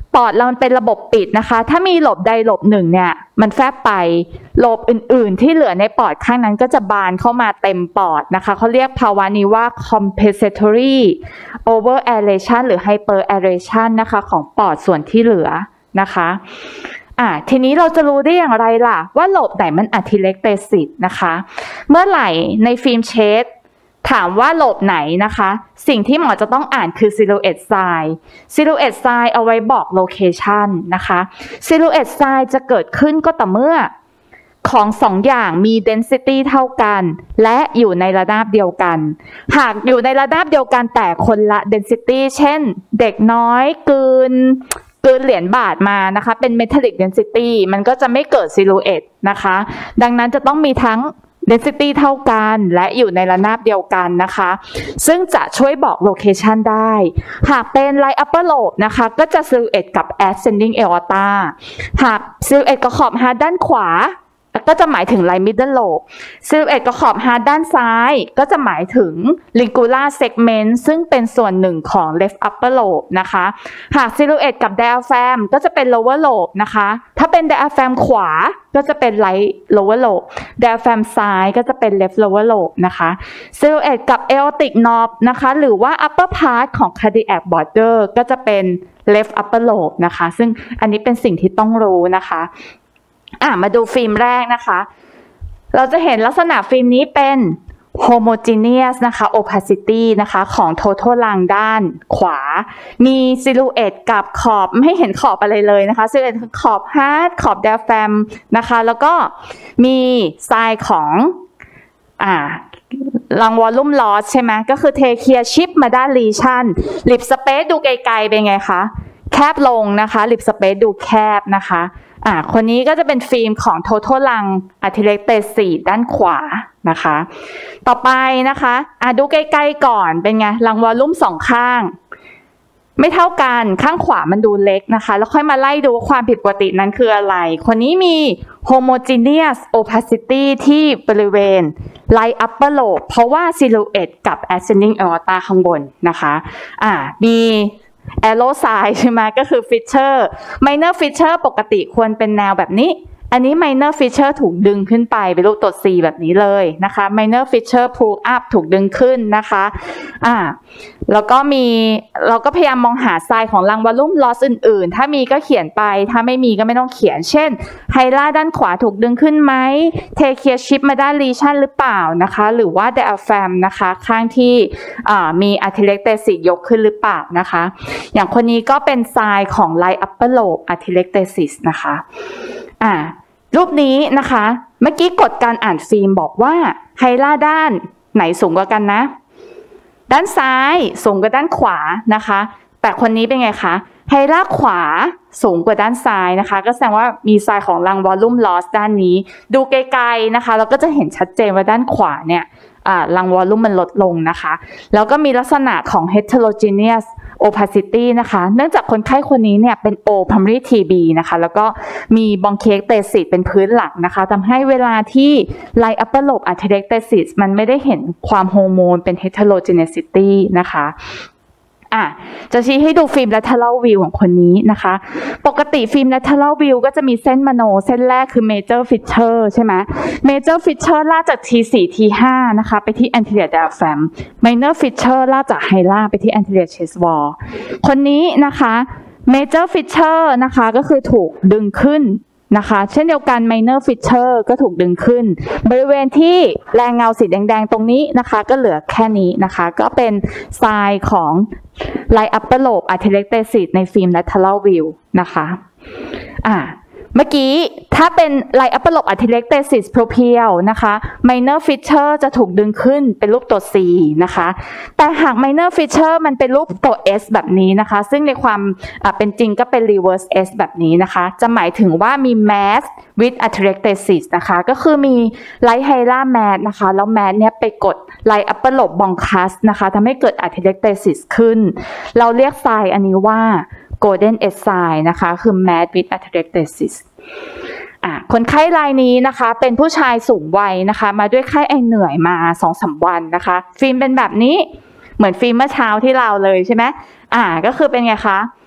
ปอดเรามันเป็นระบบปิดนะคะถ้ามีโลบใดโลบหนึ่งเนี่ยมันแฟบไปโลบอื่นๆที่เหลือในปอดข้างนั้นก็จะบานเข้ามาเต็มปอดนะคะเขาเรียกภาวะนี้ว่า compensatory over aeration หรือ hyper aeration นะคะของปอดส่วนที่เหลือนะคะอ่าทีนี้เราจะรู้ได้อย่างไรล่ะว่าโลบไหนมันอะทิเลกเตซิสนะคะเมื่อไหร่ในฟิล์มเชดถามว่าโลบไหนนะคะสิ่งที่หมอจะต้องอ่านคือ silhouette sign silhouette sign เอาไว้บอกโลเคชันนะคะ silhouette sign จะเกิดขึ้นก็ต่อเมื่อของสองอย่างมี density เท่ากันและอยู่ในระดับเดียวกันหากอยู่ในระดับเดียวกันแต่คนละ density เช่นเด็กน้อยกลืนกลืนเหรียญบาทมานะคะเป็น metallic density มันก็จะไม่เกิด silhouette นะคะดังนั้นจะต้องมีทั้งdensity เท่ากันและอยู่ในระนาบเดียวกันนะคะซึ่งจะช่วยบอกโลเคชันได้หากเป็น right upper lobe นะคะก็จะ silhouette กับ ascending aorta หาก silhouette กับขอบฮาร์ดด้านขวาก็จะหมายถึง right middle lobe silhouette กับขอบฮาร์ดด้านซ้ายก็จะหมายถึง lingular segment ซึ่งเป็นส่วนหนึ่งของ left upper lobe นะคะหาก silhouette กับ diaphragm ก็จะเป็น lower lobe นะคะถ้าเป็น diaphragm ขวาก็จะเป็น right lower lobe diaphragm ซ้ายก็จะเป็น left lower lobe นะคะ silhouette กับ aortic knob นะคะหรือว่า upper part ของ cardiac border ก็จะเป็น left upper lobe นะคะซึ่งอันนี้เป็นสิ่งที่ต้องรู้นะคะอ่ะมาดูฟิล์มแรกนะคะเราจะเห็นลักษณะฟิล์มนี้เป็น homogeneous นะคะ opacity นะคะของ total lung ด้านขวามี silhouette กับขอบไม่เห็นขอบอะไรเลยนะคะ silhouette ขอบ heart ขอบ diaphragm นะคะแล้วก็มีไซน์ของอ่าลังวอลลุ่มลอสใช่ไหมก็คือเทเคียชิปมาด้านลีชันลิปสเปซดูไกลๆเป็นไงคะแคบลงนะคะลิปสเปซดูแคบนะคะอ่าคนนี้ก็จะเป็นฟิล์มของ total lung atelectasis ด้านขวานะคะต่อไปนะคะอ่าดูใกล้ๆก่อนเป็นไงลังวอลลุ่มสองข้างไม่เท่ากันข้างขวามันดูเล็กนะคะแล้วค่อยมาไล่ดูว่าความผิดปกตินั้นคืออะไรคนนี้มี homogeneous opacity ที่บริเวณ right upper lobe เพราะว่า silhouette กับ ascending aorta ข้างบนนะคะอ่ามีarrow sign ใช่ไหมก็คือ feature minor feature ปกติควรเป็นแนวแบบนี้อันนี้ minor feature ถูกดึงขึ้นไปเป็นรูปตัว C แบบนี้เลยนะคะ minor feature pull up ถูกดึงขึ้นนะคะอ่าแล้วก็มีเราก็พยายามมองหาไซน์ของลังวอลลุ่มลอสอื่นๆถ้ามีก็เขียนไปถ้าไม่มีก็ไม่ต้องเขียนเช่นไฮไลท์ด้านขวาถูกดึงขึ้นไหมเทเคียชิปมาด้านลีชันหรือเปล่านะคะหรือว่า diaphragm นะคะข้างที่อ่ามี atelectasis ยกขึ้นหรือเปล่านะคะอย่างคนนี้ก็เป็นไซน์ของ right upper lobe atelectasis นะคะอ่ารูปนี้นะคะเมื่อกี้กฎการอ่านฟิล์มบอกว่าไฮไลท์ด้านไหนสูงกว่ากันนะด้านซ้ายสูงกว่าด้านขวานะคะแต่คนนี้เป็นไงคะไฮไลท์ขวาสูงกว่าด้านซ้ายนะคะก็แสดงว่ามีไซน์ของลังวอลลุ่มลอสด้านนี้ดูไกลๆนะคะเราก็จะเห็นชัดเจนว่าด้านขวาเนี่ยลังวอลลุ่มมันลดลงนะคะแล้วก็มีลักษณะของ heterogeneous opacity นะคะเนื่องจากคนไข้คนนี้เนี่ยเป็น O primary ที บี นะคะแล้วก็มี bronchiectasis เป็นพื้นหลักนะคะทำให้เวลาที่ right upper lobe atelectasis มันไม่ได้เห็นความโฮโมนเป็น heterogeneity นะคะอ่ะจะชี้ให้ดูฟิล์ม lateral view ของคนนี้นะคะปกติฟิล์ม lateral view ก็จะมีเส้นมโนเส้นแรกคือ major feature ใช่ไหม major feature ลากจาก ที โฟร์ ที ไฟว์ นะคะไปที่ anterior diaphragm minor feature ลากจาก hilar ไปที่ anterior chest wall คนนี้นะคะ major feature นะคะก็คือถูกดึงขึ้นนะคะเช่นเดียวกัน minor feature ก็ถูกดึงขึ้นบริเวณที่แรงเงาสีแดงๆตรงนี้นะคะก็เหลือแค่นี้นะคะก็เป็นไซน์ของ right upper lobe atelectasis ในฟิล์ม lateral view นะคะอ่าเมื่อกี้ถ้าเป็น right upper lobe atelectasis propel นะคะ minor feature จะถูกดึงขึ้นเป็นรูปตัว C นะคะแต่หาก minor feature มันเป็นรูปตัว S แบบนี้นะคะซึ่งในความเป็นจริงก็เป็น reverse S แบบนี้นะคะจะหมายถึงว่ามี mass with atelectasis นะคะก็คือมี right hilar mass นะคะแล้ว mass เนี้ยไปกด right upper lobe bronchus นะคะทำให้เกิด atelectasis ขึ้นเราเรียกไซน์อันนี้ว่า golden S sign นะคะคือ mass with atelectasis อ่ะคนไข้รายนี้นะคะเป็นผู้ชายสูงวัยนะคะมาด้วยไข้ไอเหนื่อยมา สองถึงสาม วันนะคะฟิล์มเป็นแบบนี้เหมือนฟิล์มเมื่อเช้าที่เราเลยใช่ไหมอ่าก็คือเป็นไงคะ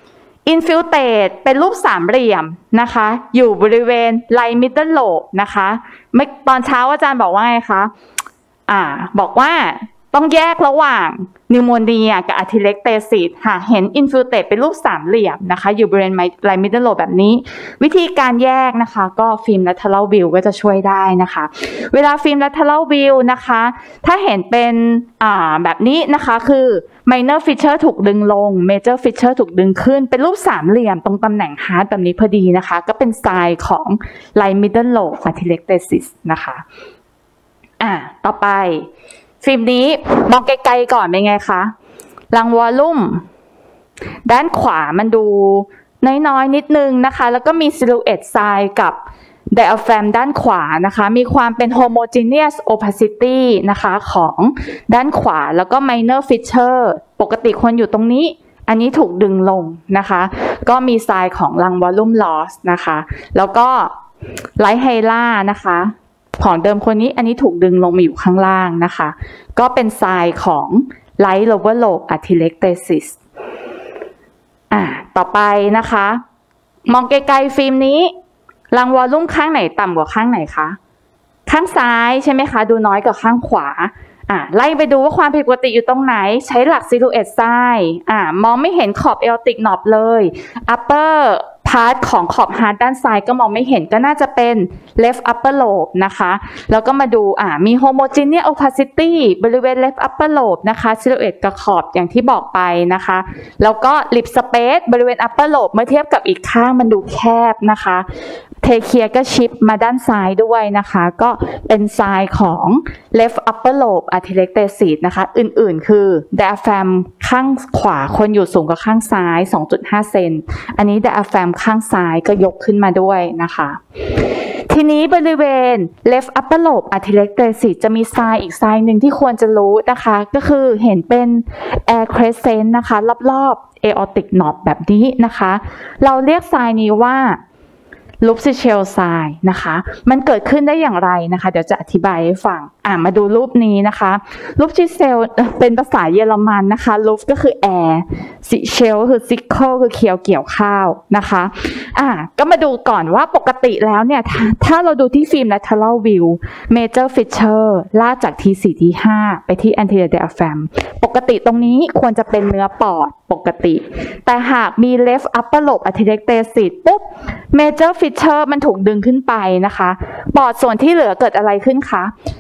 อินฟิลเตรตเป็นรูปสามเหลี่ยมนะคะอยู่บริเวณไลท์มิดเดิลโลบนะคะไม่ตอนเช้าอาจารย์บอกว่าไงคะอ่าบอกว่าต้องแยกระหว่างนิวโมเนียกับอะทิเล็กเตซิสค่ะเห็นอินฟิลเตรตเป็นรูปสามเหลี่ยมนะคะอยู่บริเวณไลท์มิดเดิลโลบแบบนี้วิธีการแยกนะคะก็ฟิล์ม lateral view ก็จะช่วยได้นะคะเวลาฟิล์ม lateral view นะคะถ้าเห็นเป็นอ่าแบบนี้นะคะคือ minor feature ถูกดึงลง major feature ถูกดึงขึ้นเป็นรูปสามเหลี่ยมตรงตำแหน่ง heart แบบนี้พอดีนะคะก็เป็น sign ของ light middle lobe atelectasis นะคะอ่าต่อไปฟิล์มนี้มองไกลๆก่อนเป็นไงคะรังวอลลุ่มด้านขวามันดูน้อยๆนิดนึงนะคะแล้วก็มีซิลูเอตไซน์กับไดอะแฟรมด้านขวานะคะมีความเป็น homogeneous opacity นะคะของด้านขวาแล้วก็ minor feature ปกติควรอยู่ตรงนี้อันนี้ถูกดึงลงนะคะก็มีไซน์ของรังวอลลุ่ม loss นะคะแล้วก็ไลท์ไฮล่านะคะของเดิมคนนี้อันนี้ถูกดึงลงมาอยู่ข้างล่างนะคะก็เป็นไซน์ของ light lower lobe atelectasis อ่าต่อไปนะคะมองไกลๆฟิล์มนี้รังวอลลุ่มข้างไหนต่ำกว่าข้างไหนคะข้างซ้ายใช่ไหมคะดูน้อยกว่าข้างขวาอ่าไล่ไปดูว่าความผิดปกติอยู่ตรงไหนใช้หลักซิลูเอตไซน์อ่ามองไม่เห็นขอบเอลติกนอบเลย upperพาร์ทของขอบฮาร์ดด้านซ้ายก็มองไม่เห็นก็น่าจะเป็น left upper lobe นะคะแล้วก็มาดูอ่ามี homogeneous opacity บริเวณ left upper lobe นะคะ silhouette กับขอบอย่างที่บอกไปนะคะแล้วก็ lip space บริเวณ upper lobe เมื่อเทียบกับอีกข้างมันดูแคบนะคะเทเคียก็ชิปมาด้านซ้ายด้วยนะคะก็เป็นไซน์ของ left upper lobe atelectasis นะคะอื่นๆคือ diaphragm ข้างขวาคนอยู่สูงกว่าข้างซ้าย สองจุดห้า เซนอันนี้ diaphragm ข้างซ้ายก็ยกขึ้นมาด้วยนะคะทีนี้บริเวณ left upper lobe atelectasis จะมีไซน์อีกไซน์หนึ่งที่ควรจะรู้นะคะก็คือเห็นเป็น air crescent นะคะรอบๆ aortic knob แบบนี้นะคะเราเรียกไซน์นี้ว่าลูปซิเชลไซน์นะคะมันเกิดขึ้นได้อย่างไรนะคะเดี๋ยวจะอธิบายให้ฟังอ่ามาดูรูปนี้นะคะลูปซิเชลเป็นภาษาเยอรมันนะคะลูปก็คือแอร์ซิเชลคือซิคเคิลคือเคียวเกี่ยวข้าวนะคะอ่าก็มาดูก่อนว่าปกติแล้วเนี่ยถ้าถ้าเราดูที่ฟิล์ม lateral view major feature ลากจาก ที สี่ ที ห้า ไปที่ anterior diaphragm ปกติตรงนี้ควรจะเป็นเนื้อปอดปกติแต่หากมี left upper lobe atelectasis ปุ๊บ major feature มันถูกดึงขึ้นไปนะคะปอดส่วนที่เหลือเกิดอะไรขึ้นคะ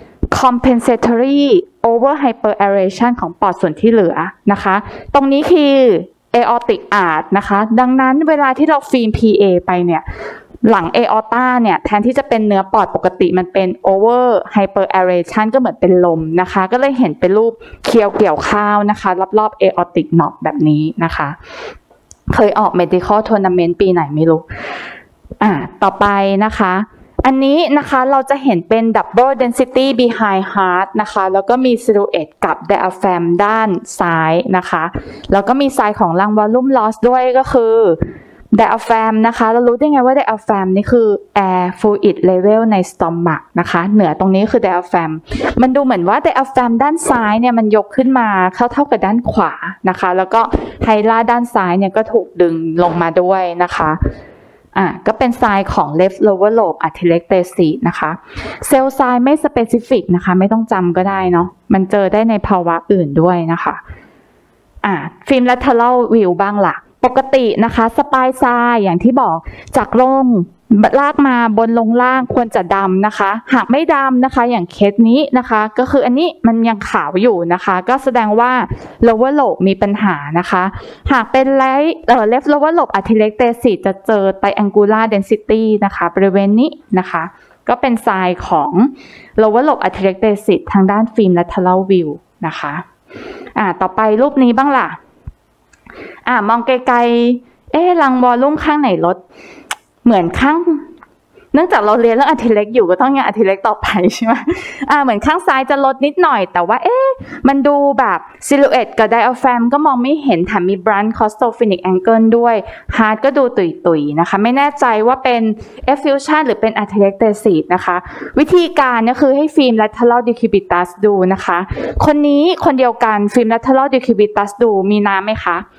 compensatory over hyperaeration ของปอดส่วนที่เหลือนะคะตรงนี้คือ aortic arch นะคะดังนั้นเวลาที่เราฟิล์ม พี เอ ไปเนี่ยหลัง aorta เนี่ยแทนที่จะเป็นเนื้อปอดปกติมันเป็น over hyperaeration ก็เหมือนเป็นลมนะคะก็เลยเห็นเป็นรูปเคียวเกี่ยวข้าวนะคะรอบๆ aortic knob แบบนี้นะคะเคยออก medical tournament ปีไหนไม่รู้อ่าต่อไปนะคะอันนี้นะคะเราจะเห็นเป็น double density behind heart นะคะแล้วก็มี silhouette กับ diaphragm ด้านซ้ายนะคะแล้วก็มีไซน์ของรัง volume loss ด้วยก็คือ diaphragm นะคะเรารู้ได้ไงว่า diaphragm นี่คือ air fluid level ใน stomach นะคะเหนือตรงนี้คือ diaphragm มันดูเหมือนว่า diaphragm ด้านซ้ายเนี่ยมันยกขึ้นมาเข้าเท่ากับด้านขวานะคะแล้วก็ไฮไลท์ด้านซ้ายเนี่ยก็ถูกดึงลงมาด้วยนะคะอ่ะก็เป็นไซน์ของ left lower lobe atelectasis นะคะเซลล์ไซน์ไม่ specific นะคะไม่ต้องจำก็ได้เนาะมันเจอได้ในภาวะอื่นด้วยนะคะอ่ะฟิล์ม lateral view บ้างล่ะปกตินะคะสปายไซน์อย่างที่บอกจากลงลากมาบนลงล่างควรจะดำนะคะหากไม่ดำนะคะอย่างเคสนี้นะคะก็คืออันนี้มันยังขาวอยู่นะคะก็แสดงว่า lower lobe มีปัญหานะคะหากเป็น right เอ่อ left lower lobe atelectasis จะเจอ triangular density นะคะบริเวณนี้นะคะก็เป็นไซน์ของ lower lobe atelectasis ทางด้านฟิล์ม lateral view นะคะอ่าต่อไปรูปนี้บ้างล่ะอ่ามองไกลๆเอ๊ะรังวอลลุ่มข้างไหนลดเหมือนข้างเนื่องจากเราเรียนเรื่องอะทิเล็กอยู่ก็ต้องยังอะทิเล็กต่อไปใช่ไหมอ่าเหมือนข้างซ้ายจะลดนิดหน่อยแต่ว่าเอ๊ะมันดูแบบซิลูเอตกับไดอะแฟรมก็มองไม่เห็นแถมมีบรันคอสโตฟินิกแองเกิลด้วยฮาร์ดก็ดูตุยๆนะคะไม่แน่ใจว่าเป็นเอฟฟิวชันหรือเป็นอะทิเล็กเตซิสนะคะวิธีการก็คือให้ฟิล์ม lateral decubitus ดูนะคะคนนี้คนเดียวกันฟิล์ม lateral decubitus ดูมีน้ำไหมคะ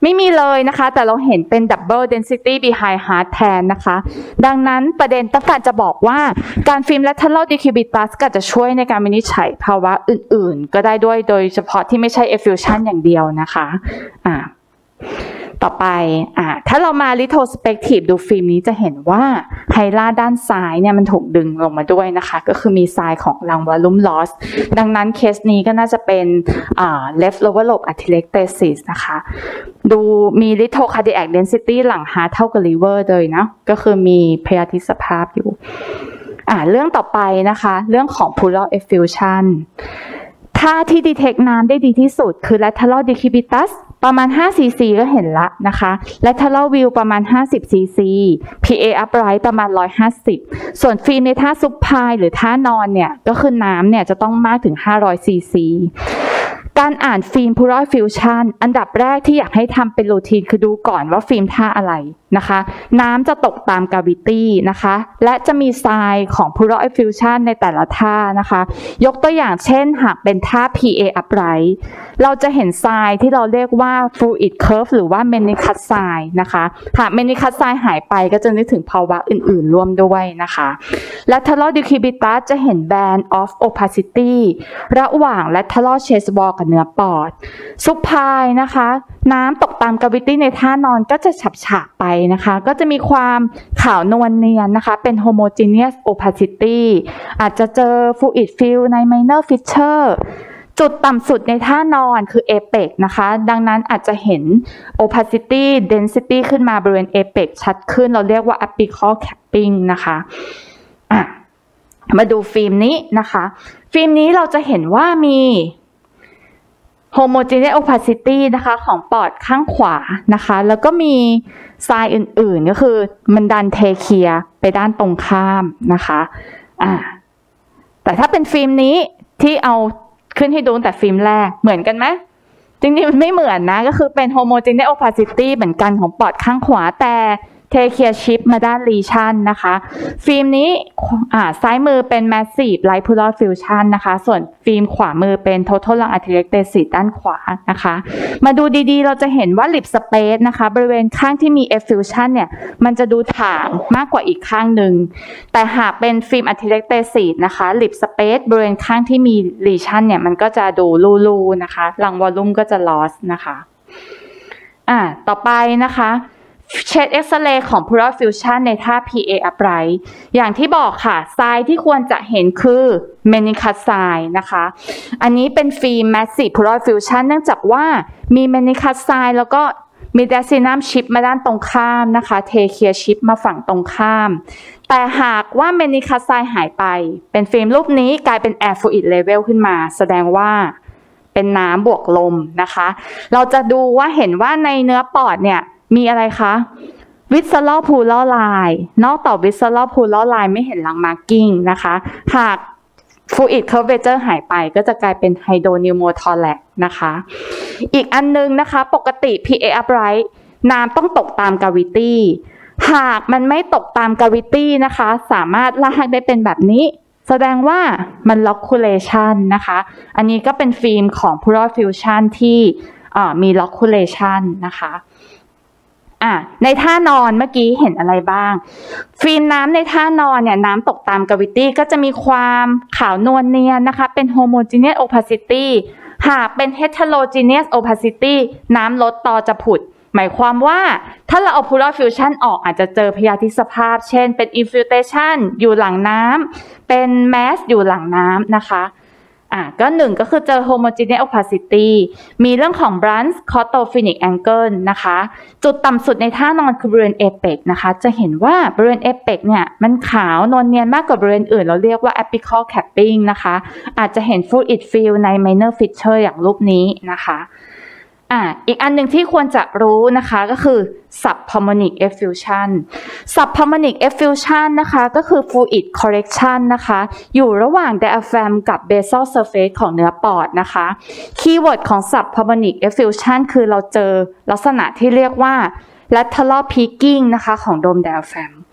ไม่มีเลยนะคะแต่เราเห็นเป็น double density behind heart แทนนะคะดังนั้นประเด็นต้องการจะบอกว่าการฟิล์ม lateral decubitus ก็จะช่วยในการวินิจฉัยภาวะอื่นๆก็ได้ด้วยโดยเฉพาะที่ไม่ใช่ effusion อย่างเดียวนะคะอ่าต่อไปอ่าถ้าเรามา retrospective ดูฟิล์มนี้จะเห็นว่าไฮล่าด้านซ้ายเนี่ยมันถูกดึงลงมาด้วยนะคะก็คือมีทรายของ lung volume loss ดังนั้นเคสนี้ก็น่าจะเป็นอ่า left lower lobe atelectasis นะคะดูมี litho cardiac density หลัง heart เท่ากับ liver เลยนะก็คือมีพยาธิสภาพอยู่อ่าเรื่องต่อไปนะคะเรื่องของ pleural effusion ท่าที่ detect น้ำได้ดีที่สุดคือ lateral decubitus ประมาณห้าซีซีก็เห็นละนะคะ lateral view ประมาณห้าสิบซีซี พี เอ upright ประมาณหนึ่งร้อยห้าสิบส่วนฟิล์มในท่าซุปพายหรือท่านอนเนี่ยก็คือน้ำเนี่ยจะต้องมากถึงห้าร้อยซีซีการอ่านฟิล์ม pleural effusion อันดับแรกที่อยากให้ทำเป็นรูทีนคือดูก่อนว่าฟิล์มท่าอะไรนะคะน้ำจะตกตาม gravity นะคะและจะมีทรายของ pleural effusion ในแต่ละท่านะคะยกตัวอย่างเช่นหากเป็นท่า พี เอ upright เราจะเห็นทรายที่เราเรียกว่า fluid curve หรือว่า Mennicut sign นะคะหาก Mennicut sign หายไปก็จะนึกถึงภาวะอื่นๆร่วมด้วยนะคะ lateral decubitus จะเห็น band of opacity ระหว่าง lateral chest wall กับเนื้อปอด supine นะคะน้ำตกตาม gravity ในท่านอนก็จะฉับฉะไปนะคะก็จะมีความขาวนวลเนียนนะคะเป็น homogeneous opacity อาจจะเจอ fluid fill ใน minor fissureจุดต่ำสุดในท่านอนคือ apex นะคะดังนั้นอาจจะเห็น opacity density ขึ้นมาบริเวณ apex ชัดขึ้นเราเรียกว่า apical capping นะคะอ่ะมาดูฟิล์มนี้นะคะฟิล์มนี้เราจะเห็นว่ามี homogeneous opacity นะคะของปอดข้างขวานะคะแล้วก็มีทรายอื่นๆก็คือมันดันเทเคียไปด้านตรงข้ามนะคะอ่ะแต่ถ้าเป็นฟิล์มนี้ที่เอาขึ้นให้ดูแต่ฟิล์มแรกเหมือนกันไหมจริงๆมันไม่เหมือนนะก็คือเป็น homogeneous opacity เหมือนกันของปอดข้างขวาแต่เทเคียชิปมาด้านลีชันนะคะฟิล์มนี้อ่าซ้ายมือเป็น massive light pleural effusion นะคะส่วนฟิล์มขวามือเป็น total lung atelectasis ด้านขวานะคะมาดูดีๆเราจะเห็นว่า lip space นะคะบริเวณข้างที่มี effusion เนี่ยมันจะดูถ่างมากกว่าอีกข้างหนึ่งแต่หากเป็นฟิล์ม atelectasis นะคะ lip space บริเวณข้างที่มี lesion เนี่ยมันก็จะดูรูๆนะคะ lung volume ก็จะ loss นะคะอ่าต่อไปนะคะเช็คเอ็กซเรย์ของ pleural effusion ในท่า พี เอ upright อย่างที่บอกค่ะทรายที่ควรจะเห็นคือ Mennicut sign นะคะอันนี้เป็นฟิล์ม massive pleural effusion เนื่องจากว่ามี Mennicut sign แล้วก็มี Dacinum chip มาด้านตรงข้ามนะคะเทเคียชิปมาฝั่งตรงข้ามแต่หากว่า Mennicut sign หายไปเป็นฟิล์มรูปนี้กลายเป็น air fluid level ขึ้นมาแสดงว่าเป็นน้ำบวกลมนะคะเราจะดูว่าเห็นว่าในเนื้อปอดเนี่ยมีอะไรคะ visceral pleural line นอกต่อ visceral pleural line ไม่เห็น lung marking นะคะหาก fluid curvature หายไปก็จะกลายเป็น hydropneumothorax นะคะอีกอันนึงนะคะปกติ พี เอ upright น้ำต้องตกตาม gravity หากมันไม่ตกตาม gravity นะคะสามารถลากได้เป็นแบบนี้แสดงว่ามัน locculation นะคะอันนี้ก็เป็นฟิล์มของ pleural effusion ที่มี locculation นะคะอ่ะในท่านอนเมื่อกี้เห็นอะไรบ้างฟิล์มน้ำในท่านอนเนี่ยน้ำตกตาม gravity ก็จะมีความขาวนวลเนียนนะคะเป็น homogeneous opacity หากเป็น heterogeneous opacity น้ำลดต่อจะผุดหมายความว่าถ้าเราเอา pleural effusion ออกอาจจะเจอพยาธิสภาพเช่นเป็น infiltration อยู่หลังน้ำเป็น mass อยู่หลังน้ำนะคะอ่ะก็หนึ่งก็คือเจอ homogeneous opacity มีเรื่องของ Brunt Cortophynic angle นะคะจุดต่ำสุดในท่านอนคือบริเวณ apex นะคะจะเห็นว่าบริเวณ apex เนี่ยมันขาวนวลเนียนมากกว่าบริเวณอื่นเราเรียกว่า apical capping นะคะอาจจะเห็น fluid fill ใน minor fissure อย่างรูปนี้นะคะอ่ะอีกอันหนึ่งที่ควรจะรู้นะคะก็คือ subpulmonic effusion subpulmonic effusion นะคะก็คือ fluid correction นะคะอยู่ระหว่าง diaphragm กับ basal surface ของเนื้อปอดนะคะคีย์เวิร์ดของ subpulmonic effusion คือเราเจอลักษณะที่เรียกว่า lateral peaking นะคะของโดม diaphragm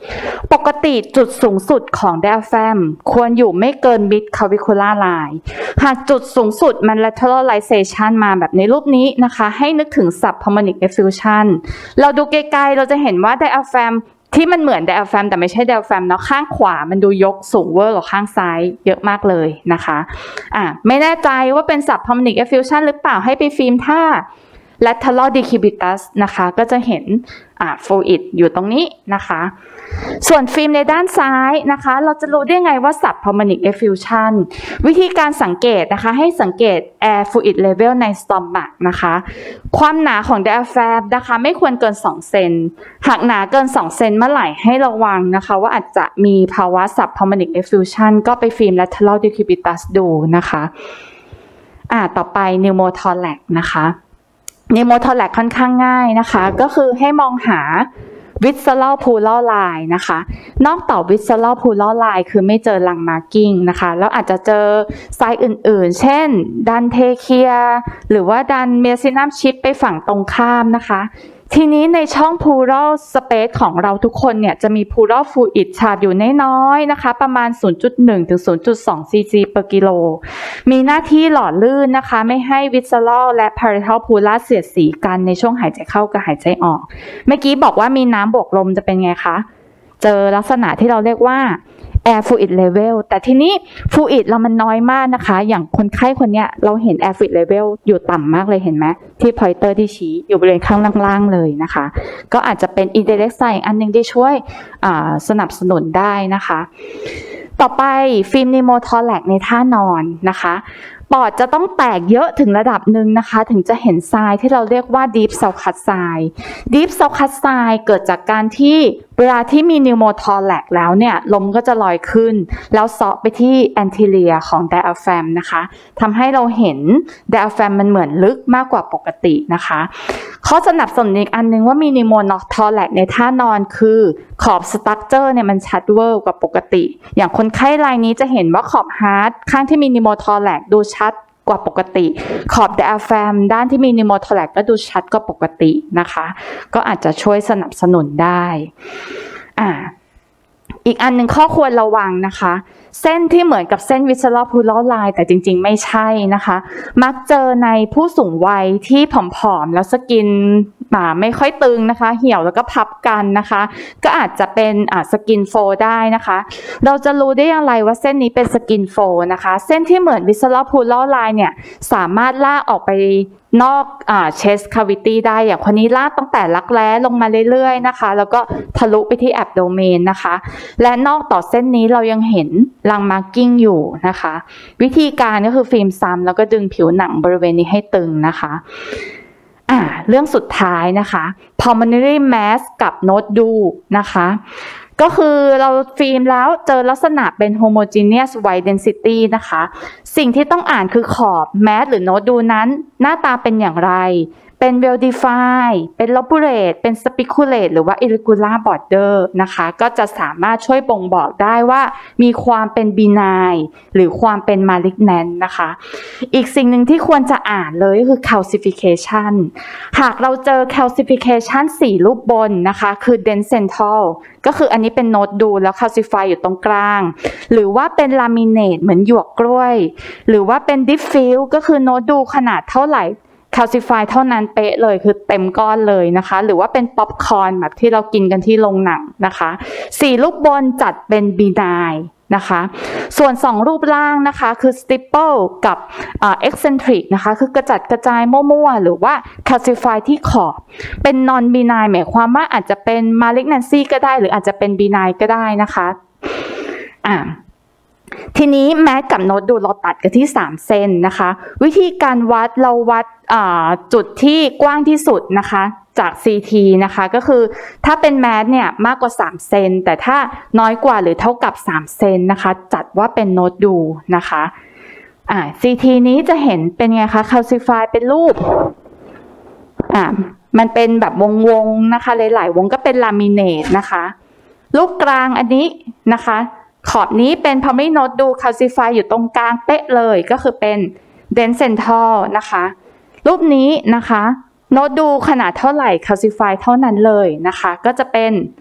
ปกติจุดสูงสุดของ diaphragm ควรอยู่ไม่เกิน mid clavicular line หากจุดสูงสุดมัน lateralization มาแบบในรูปนี้นะคะให้นึกถึง subpulmonic effusion เราดูไกลๆเราจะเห็นว่า diaphragm ที่มันเหมือน diaphragm แต่ไม่ใช่ diaphragm เนาะข้างขวามันดูยกสูงเวอร์กว่าข้างซ้ายเยอะมากเลยนะคะอ่ะไม่แน่ใจว่าเป็น subpulmonic effusion หรือเปล่าให้ไปฟิล์มท่า lateral decubitus นะคะก็จะเห็นอ่า fluid อยู่ตรงนี้นะคะส่วนฟิล์มในด้านซ้ายนะคะเราจะรู้ได้ไงว่า subpulmonic effusion วิธีการสังเกตนะคะให้สังเกต air fluid level ใน stomach นะคะความหนาของ diaphragm นะคะไม่ควรเกินสองเซนหากหนาเกินสองเซนเมื่อไหร่ให้ระวังนะคะว่าอาจจะมีภาวะ subpulmonic effusion ก็ไปฟิล์ม lateral decubitus ดูนะคะอ่าต่อไป pneumothorax นะคะpneumothorax ค่อนข้างง่ายนะคะก็คือให้มองหา visceral pleural line นะคะนอกต่อ visceral pleural line คือไม่เจอลัง marking นะคะแล้วอาจจะเจอไซต์อื่นๆเช่นดันเทเคียหรือว่าดันเมซินัมชิปไปฝั่งตรงข้ามนะคะทีนี้ในช่อง pleural space ของเราทุกคนเนี่ยจะมี pleural fluid ฉาบอยู่น้อยๆนะคะประมาณ ศูนย์จุดหนึ่ง ถึง ศูนย์จุดสอง ซี ซี per กิโลมีหน้าที่หล่อลื่นนะคะไม่ให้ visceral และ parietal pleura เสียดสีกันในช่วงหายใจเข้ากับหายใจออกเมื่อกี้บอกว่ามีน้ำบวกลมจะเป็นไงคะเจอลักษณะที่เราเรียกว่า air fluid level แต่ทีนี้ fluid เรามันน้อยมากนะคะอย่างคนไข้คนเนี้ยเราเห็น air fluid level อยู่ต่ำมากเลยเห็นไหมที่ pointer ที่ชี้อยู่บริเวณข้างล่างๆเลยนะคะก็อาจจะเป็น indirect sign อันหนึ่งที่ช่วยสนับสนุนได้นะคะต่อไปฟิล์ม pneumothorax ในท่านอนนะคะปอดจะต้องแตกเยอะถึงระดับหนึ่งนะคะถึงจะเห็นทรายที่เราเรียกว่า deep sulcus sign deep sulcus sign เกิดจากการที่เวลาที่มี pneumothorax แล้วเนี่ยลมก็จะลอยขึ้นแล้วเซาะไปที่ anterior ของ diaphragm นะคะทำให้เราเห็น diaphragm มันเหมือนลึกมากกว่าปกตินะคะข้อสนับสนุนอีกอันนึงว่ามี pneumothorax ในท่านอนคือขอบ structure เนี่ยมันชัดเวอร์กว่าปกติอย่างคนไข้รายนี้จะเห็นว่าขอบ heart ข้างที่มี pneumothorax ดูชัดกว่าปกติขอบ diaphragm ด้านที่มี pneumothorax ก็ดูชัดกว่าปกตินะคะก็อาจจะช่วยสนับสนุนได้อ่าอีกอันหนึ่งข้อควรระวังนะคะเส้นที่เหมือนกับเส้น visceral pleural line แต่จริงๆไม่ใช่นะคะมักเจอในผู้สูงวัยที่ผอมๆแล้วสกินไม่ค่อยตึงนะคะเหี่ยวแล้วก็พับกันนะคะก็อาจจะเป็นสกินโฟลได้นะคะเราจะรู้ได้อย่างไรว่าเส้นนี้เป็นสกินโฟลนะคะเส้นที่เหมือน visceral pleural line เนี่ยสามารถลากออกไปนอกอ่า chest cavity ได้อย่างคนนี้ลากตั้งแต่รักแร้ลงมาเรื่อยๆนะคะแล้วก็ทะลุไปที่ abdomen นะคะและนอกต่อเส้นนี้เรายังเห็นลัง marking อยู่นะคะวิธีการก็คือฟิล์มซ้ำแล้วก็ดึงผิวหนังบริเวณนี้ให้ตึงนะคะอ่าเรื่องสุดท้ายนะคะ pulmonary mass กับ nodule นะคะก็คือเราฟิล์มแล้วเจอลักษณะเป็น homogeneous white density นะคะสิ่งที่ต้องอ่านคือขอบ mass หรือ nodule นั้นหน้าตาเป็นอย่างไรเป็น well defined เป็น lobulate เป็น spiculate หรือว่า irregular border นะคะก็จะสามารถช่วยบ่งบอกได้ว่ามีความเป็น benign หรือความเป็น malignant นะคะอีกสิ่งหนึ่งที่ควรจะอ่านเลยก็คือ calcification หากเราเจอ calcification สี่รูปบนนะคะคือ dense central ก็คืออันนี้เป็น nodule แล้ว calcify อยู่ตรงกลางหรือว่าเป็น laminate เหมือนหยวกกล้วยหรือว่าเป็น diffuse ก็คือ nodule ขนาดเท่าไหร่calcify เท่านั้นเป๊ะเลยคือเต็มก้อนเลยนะคะหรือว่าเป็นป๊อปคอร์นแบบที่เรากินกันที่โรงหนังนะคะสี่รูปบนจัดเป็น benign นะคะส่วนสองรูปล่างนะคะคือ stipple กับ eccentric นะคะคือกระจัดกระจายมั่วๆหรือว่า calcify ที่ขอบเป็น non benign หมายความว่าอาจจะเป็น malignancy ก็ได้หรืออาจจะเป็น benign ก็ได้นะคะอ่าทีนี้แมสกับโน้ตดูเราตัดกันที่สามเซนนะคะวิธีการวัดเราวัดจุดที่กว้างที่สุดนะคะจาก ซี ที นะคะก็คือถ้าเป็นแมสเนี่ยมากกว่าสามเซนแต่ถ้าน้อยกว่าหรือเท่ากับสามเซนนะคะจัดว่าเป็นโน้ตดูนะคะอ่า ซี ที นี้จะเห็นเป็นไงคะ calcify เป็นรูปอ่ามันเป็นแบบวงๆนะคะหลายๆวงก็เป็น laminate นะคะรูปกลางอันนี้นะคะขอบนี้เป็น primary node ดู calcify อยู่ตรงกลางเป๊ะเลยก็คือเป็น dense central นะคะรูปนี้นะคะ node ดูขนาดเท่าไหร่ calcify เท่านั้นเลยนะคะก็จะเป็น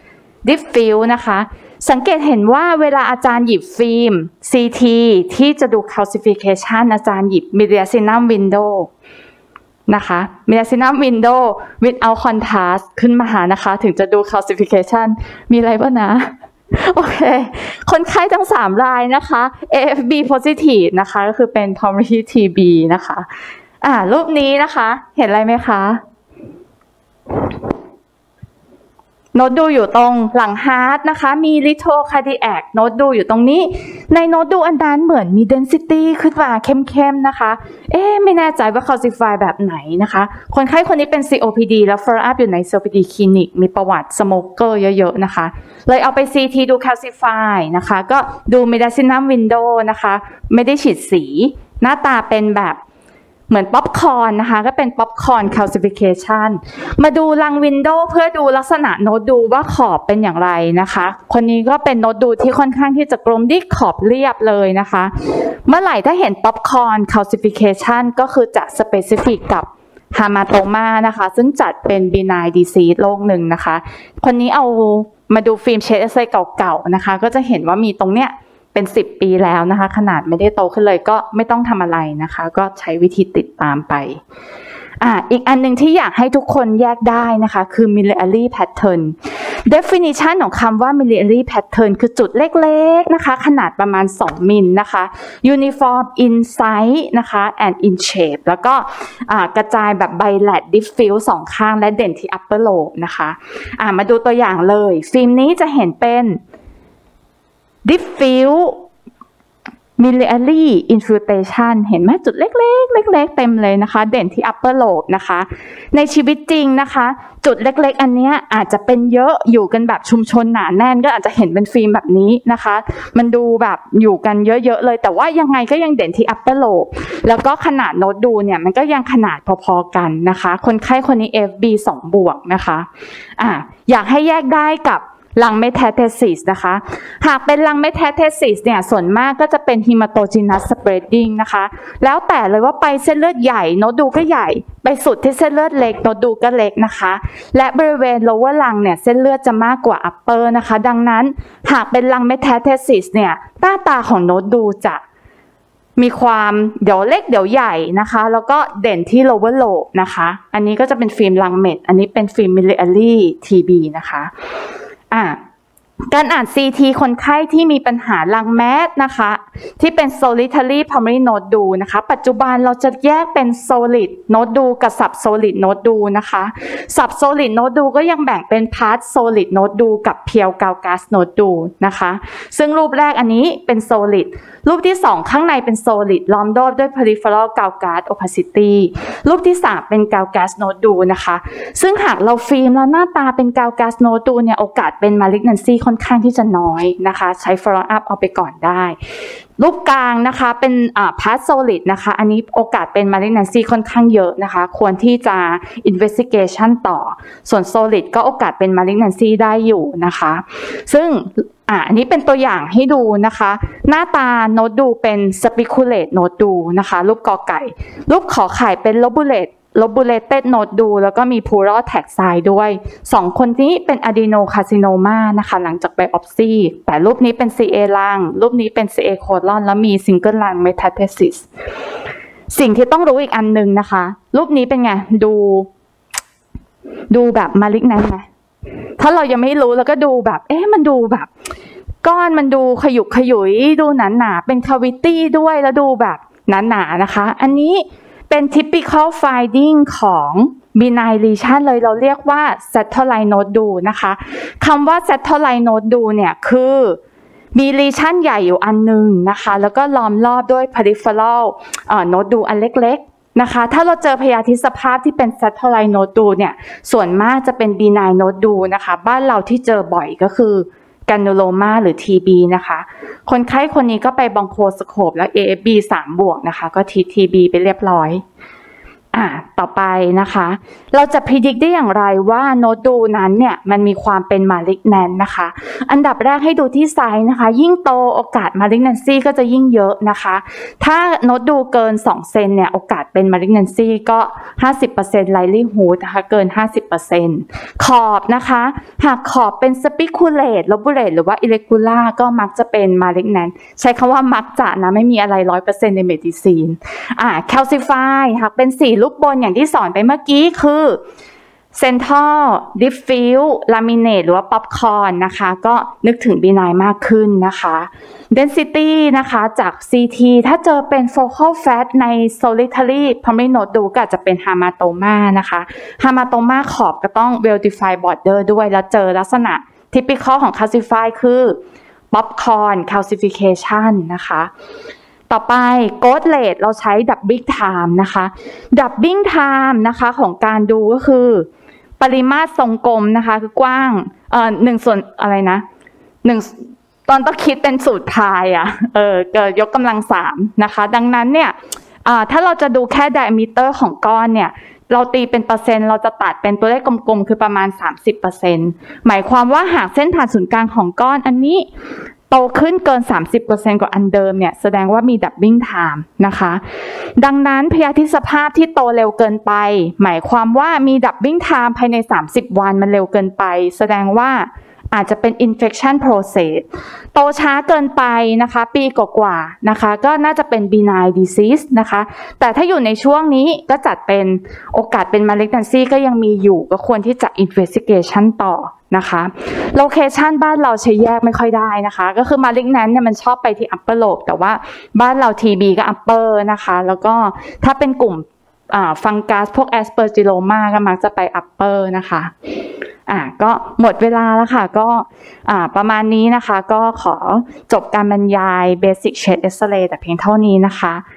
diffuse นะคะสังเกตเห็นว่าเวลาอาจารย์หยิบฟิล์ม ซี ที ที่จะดู calcification อาจารย์หยิบ mediastinum window นะคะ mediastinum window without contrast ขึ้นมาหานะคะถึงจะดู calcification มีอะไรบ้างนะโอเคคนไข้ทั้งสามรายนะคะ เอ เอฟ บี positive นะคะก็คือเป็น pulmonary ที บี นะคะอ่ารูปนี้นะคะเห็นอะไรไหมคะโน้ตดูอยู่ตรงหลังฮาร์ทนะคะมีลิโทคาร์ดิแอกโน้ตดูอยู่ตรงนี้ในโน้ตดูอันนั้นเหมือนมีเดนซิตี้ขึ้นมาเข้มๆนะคะเอ๊ะไม่แน่ใจว่าคาลซิฟายแบบไหนนะคะคนไข้คนนี้เป็น ซี โอ พี ดี แล้ว follow up อยู่ใน ซี โอ พี ดี คลินิกมีประวัติสโมเกอร์เยอะๆนะคะเลยเอาไป ซี ที ดูคาลซิฟายนะคะก็ดู mediastinum window นะคะไม่ได้ฉีดสีหน้าตาเป็นแบบเหมือนป๊อปคอร์นนะคะก็เป็นป๊อปคอร์น calcification มาดูรังวินโดว์เพื่อดูลักษณะโน้ตดูว่าขอบเป็นอย่างไรนะคะคนนี้ก็เป็นโน้ตดูที่ค่อนข้างที่จะกลมดิขอบเรียบเลยนะคะเมื่อไหร่ถ้าเห็นป๊อปคอร์น calcification ก็คือจะ specific กับฮามาโตมานะคะซึ่งจัดเป็น benign disease โรคหนึ่งนะคะคนนี้เอามาดูฟิล์มเชสเอ็กซเรย์เก่าๆนะคะก็จะเห็นว่ามีตรงเนี้ยเป็นสิบปีแล้วนะคะขนาดไม่ได้โตขึ้นเลยก็ไม่ต้องทำอะไรนะคะก็ใช้วิธีติดตามไปอ่าอีกอันนึงที่อยากให้ทุกคนแยกได้นะคะคือ miliary pattern definition ของคำว่า miliary pattern คือจุดเล็กๆนะคะขนาดประมาณสองมิลนะคะ uniform in size นะคะ and in shape แล้วก็กระจายแบบ bilat diffuse สองข้างและเด่นที่ upper lobe นะคะอ่ามาดูตัวอย่างเลยฟิล์มนี้จะเห็นเป็นdiffuse miliary infiltration เห็นไหมจุดเล็กๆเล็กๆเต็มเลยนะคะเด่นที่ upper lobe นะคะในชีวิตจริงนะคะจุดเล็กๆอันนี้อาจจะเป็นเยอะอยู่กันแบบชุมชนหนาแน่นก็อาจจะเห็นเป็นฟิล์มแบบนี้นะคะมันดูแบบอยู่กันเยอะๆเลยแต่ว่ายังไงก็ยังเด่นที่ upper lobe แล้วก็ขนาดโน้ตดูเนี่ยมันก็ยังขนาดพอๆกันนะคะคนไข้คนนี้ เอฟ บี สองบวกนะคะอ่ะอยากให้แยกได้กับลังเมทาสเทซิสนะคะหากเป็นลังเมทาสเทซิสเนี่ยส่วนมากก็จะเป็น hematogenous spreading นะคะแล้วแต่เลยว่าไปเส้นเลือดใหญ่โน้ตดูก็ใหญ่ไปสุดที่เส้นเลือดเล็กโน้ตดูก็เล็กนะคะและบริเวณ lower lung เนี่ยเส้นเลือดจะมากกว่า upper นะคะดังนั้นหากเป็นลังเมทาสเทซิสเนี่ยหน้าตาของโน้ตดูจะมีความเดี๋ยวเล็กเดี๋ยวใหญ่นะคะแล้วก็เด่นที่ lower lobe นะคะอันนี้ก็จะเป็นฟิล์มลังเมทอันนี้เป็นฟิล์ม miliary ที บี นะคะอ่าการอ่าน ซี ที คนไข้ที่มีปัญหาลังแมสนะคะที่เป็น solitary pulmonary node ดูนะคะปัจจุบันเราจะแยกเป็น solid node ดูกับ sub solid node ดูนะคะ sub solid node ดูก็ยังแบ่งเป็น part solid node ดูกับ pure gall gas node ดูนะคะซึ่งรูปแรกอันนี้เป็น solid รูปที่สองข้างในเป็น solid ล้อมรอบด้วย peripheral gall gas opacity รูปที่สามเป็น gall gas node ดูนะคะซึ่งหากเราฟิล์มแล้วหน้าตาเป็น gall gas node ดูเนี่ยโอกาสเป็น malignancyค่อนข้างที่จะน้อยนะคะใช้ follow up เอาไปก่อนได้รูปกลางนะคะเป็นอ่า part solid นะคะอันนี้โอกาสเป็น malignancy ค่อนข้างเยอะนะคะควรที่จะ investigation ต่อส่วน solid ก็โอกาสเป็น malignancy ได้อยู่นะคะซึ่งอ่าอันนี้เป็นตัวอย่างให้ดูนะคะหน้าตาโน้ตดูเป็น spiculate โน้ตดูนะคะรูปกอไก่รูปขอไข่เป็น lobulate lobulated node ดูแล้วก็มี pleural taxi ด้วยสองคนนี้เป็น adenocarcinoma นะคะหลังจาก biopsy แต่รูปนี้เป็น ซี เอ ลังรูปนี้เป็น ซี เอ colon แล้วมี single lung metastasis สิ่งที่ต้องรู้อีกอันนึงนะคะรูปนี้เป็นไงดูดูแบบ malignant ไหมถ้าเรายังไม่รู้แล้วก็ดูแบบเอ๊ะมันดูแบบก้อนมันดูขยุกขยุยดูหนาหนาเป็น cavity ด้วยแล้วดูแบบหนาหนานะคะอันนี้เป็น typical finding ของ benign lesion เลยเราเรียกว่า satellite node ดูนะคะคำว่า satellite node ดูเนี่ยคือมี lesion ใหญ่อยู่อันนึงนะคะแล้วก็ล้อมรอบด้วย peripheral เอ่อ node ดูอันเล็กๆนะคะถ้าเราเจอพยาธิสภาพที่เป็น satellite node ดูเนี่ยส่วนมากจะเป็น benign node ดูนะคะบ้านเราที่เจอบ่อยก็คือgranuloma หรือ ที บี นะคะคนไข้คนนี้ก็ไปบองโคสโคปแล้ว เอ เอฟ บี สามบวกนะคะก็ที ที บี ไปเรียบร้อยอ่าต่อไปนะคะเราจะพิจิตรได้อย่างไรว่าโนดดูนั้นเนี่ยมันมีความเป็นมาลิกแนนนะคะอันดับแรกให้ดูที่ไซส์นะคะยิ่งโตโอกาสมาลิกแนนซี่ก็จะยิ่งเยอะนะคะถ้าโนดดูเกินสองเซนเนี่ยโอกาสเป็นมาลิกแนนซี่ก็ ห้าสิบเปอร์เซ็นต์ likelihood นะคะเกิน ห้าสิบเปอร์เซ็นต์ ขอบนะคะหากขอบเป็น speculate lobulate หรือว่า irregular ก็มักจะเป็นมาลิกแนนใช้คำว่ามักจะนะไม่มีอะไร ร้อยเปอร์เซ็นต์ ในเมดิซีนอ่า calcify หากเป็นสีลูกบนอย่างที่สอนไปเมื่อกี้คือ central diffuse laminate หรือว่า popcorn นะคะก็นึกถึง benign มากขึ้นนะคะ density นะคะจาก ซี ที ถ้าเจอเป็น focal fat ใน solitary primary node ดูก็อาจจะเป็น hamartoma นะคะ hamartoma ขอบก็ต้อง well defined border ด้วยแล้วเจอลักษณะ typical ของ calcify คือ popcorn calcification นะคะต่อไป growth rate เราใช้ doubling time นะคะ doubling time นะคะของการดูก็คือปริมาตรทรงกลมนะคะคือกว้างเอ่อหนึ่งส่วนอะไรนะหนึ่งตอนต้องคิดเป็นสูตรพายอ่ะเออเกิดยกกำลังสามนะคะดังนั้นเนี่ยอ่าถ้าเราจะดูแค่ diameter ของก้อนเนี่ยเราตีเป็นเปอร์เซ็นต์เราจะตัดเป็นตัวเลขกลมๆคือประมาณ สามสิบเปอร์เซ็นต์ หมายความว่าหากเส้นผ่านศูนย์กลางของก้อนอันนี้โตขึ้นเกิน สามสิบเปอร์เซ็นต์ กว่าอันเดิมเนี่ยแสดงว่ามีดับบิ้งไทม์นะคะดังนั้นพยาธิสภาพที่โตเร็วเกินไปหมายความว่ามีดับบิ้งไทม์ภายในสามสิบวันมันเร็วเกินไปแสดงว่าอาจจะเป็น infection process โตช้าเกินไปนะคะปีกว่าๆนะคะก็น่าจะเป็น benign disease นะคะแต่ถ้าอยู่ในช่วงนี้ก็จัดเป็นโอกาสเป็น malignancy ก็ยังมีอยู่ก็ควรที่จะ investigation ต่อนะคะ location บ้านเราใช้แยกไม่ค่อยได้นะคะก็คือ malignant เนี่ยมันชอบไปที่ upper lobe แต่ว่าบ้านเรา ที บี ก็ upper นะคะแล้วก็ถ้าเป็นกลุ่มฟังกัสพวก aspergilloma ก็มักจะไป upper นะคะอ่าก็หมดเวลาแล้วค่ะก็อ่าประมาณนี้นะคะก็ขอจบการบรรยาย Basic Chest X-ray แต่เพียงเท่านี้นะคะ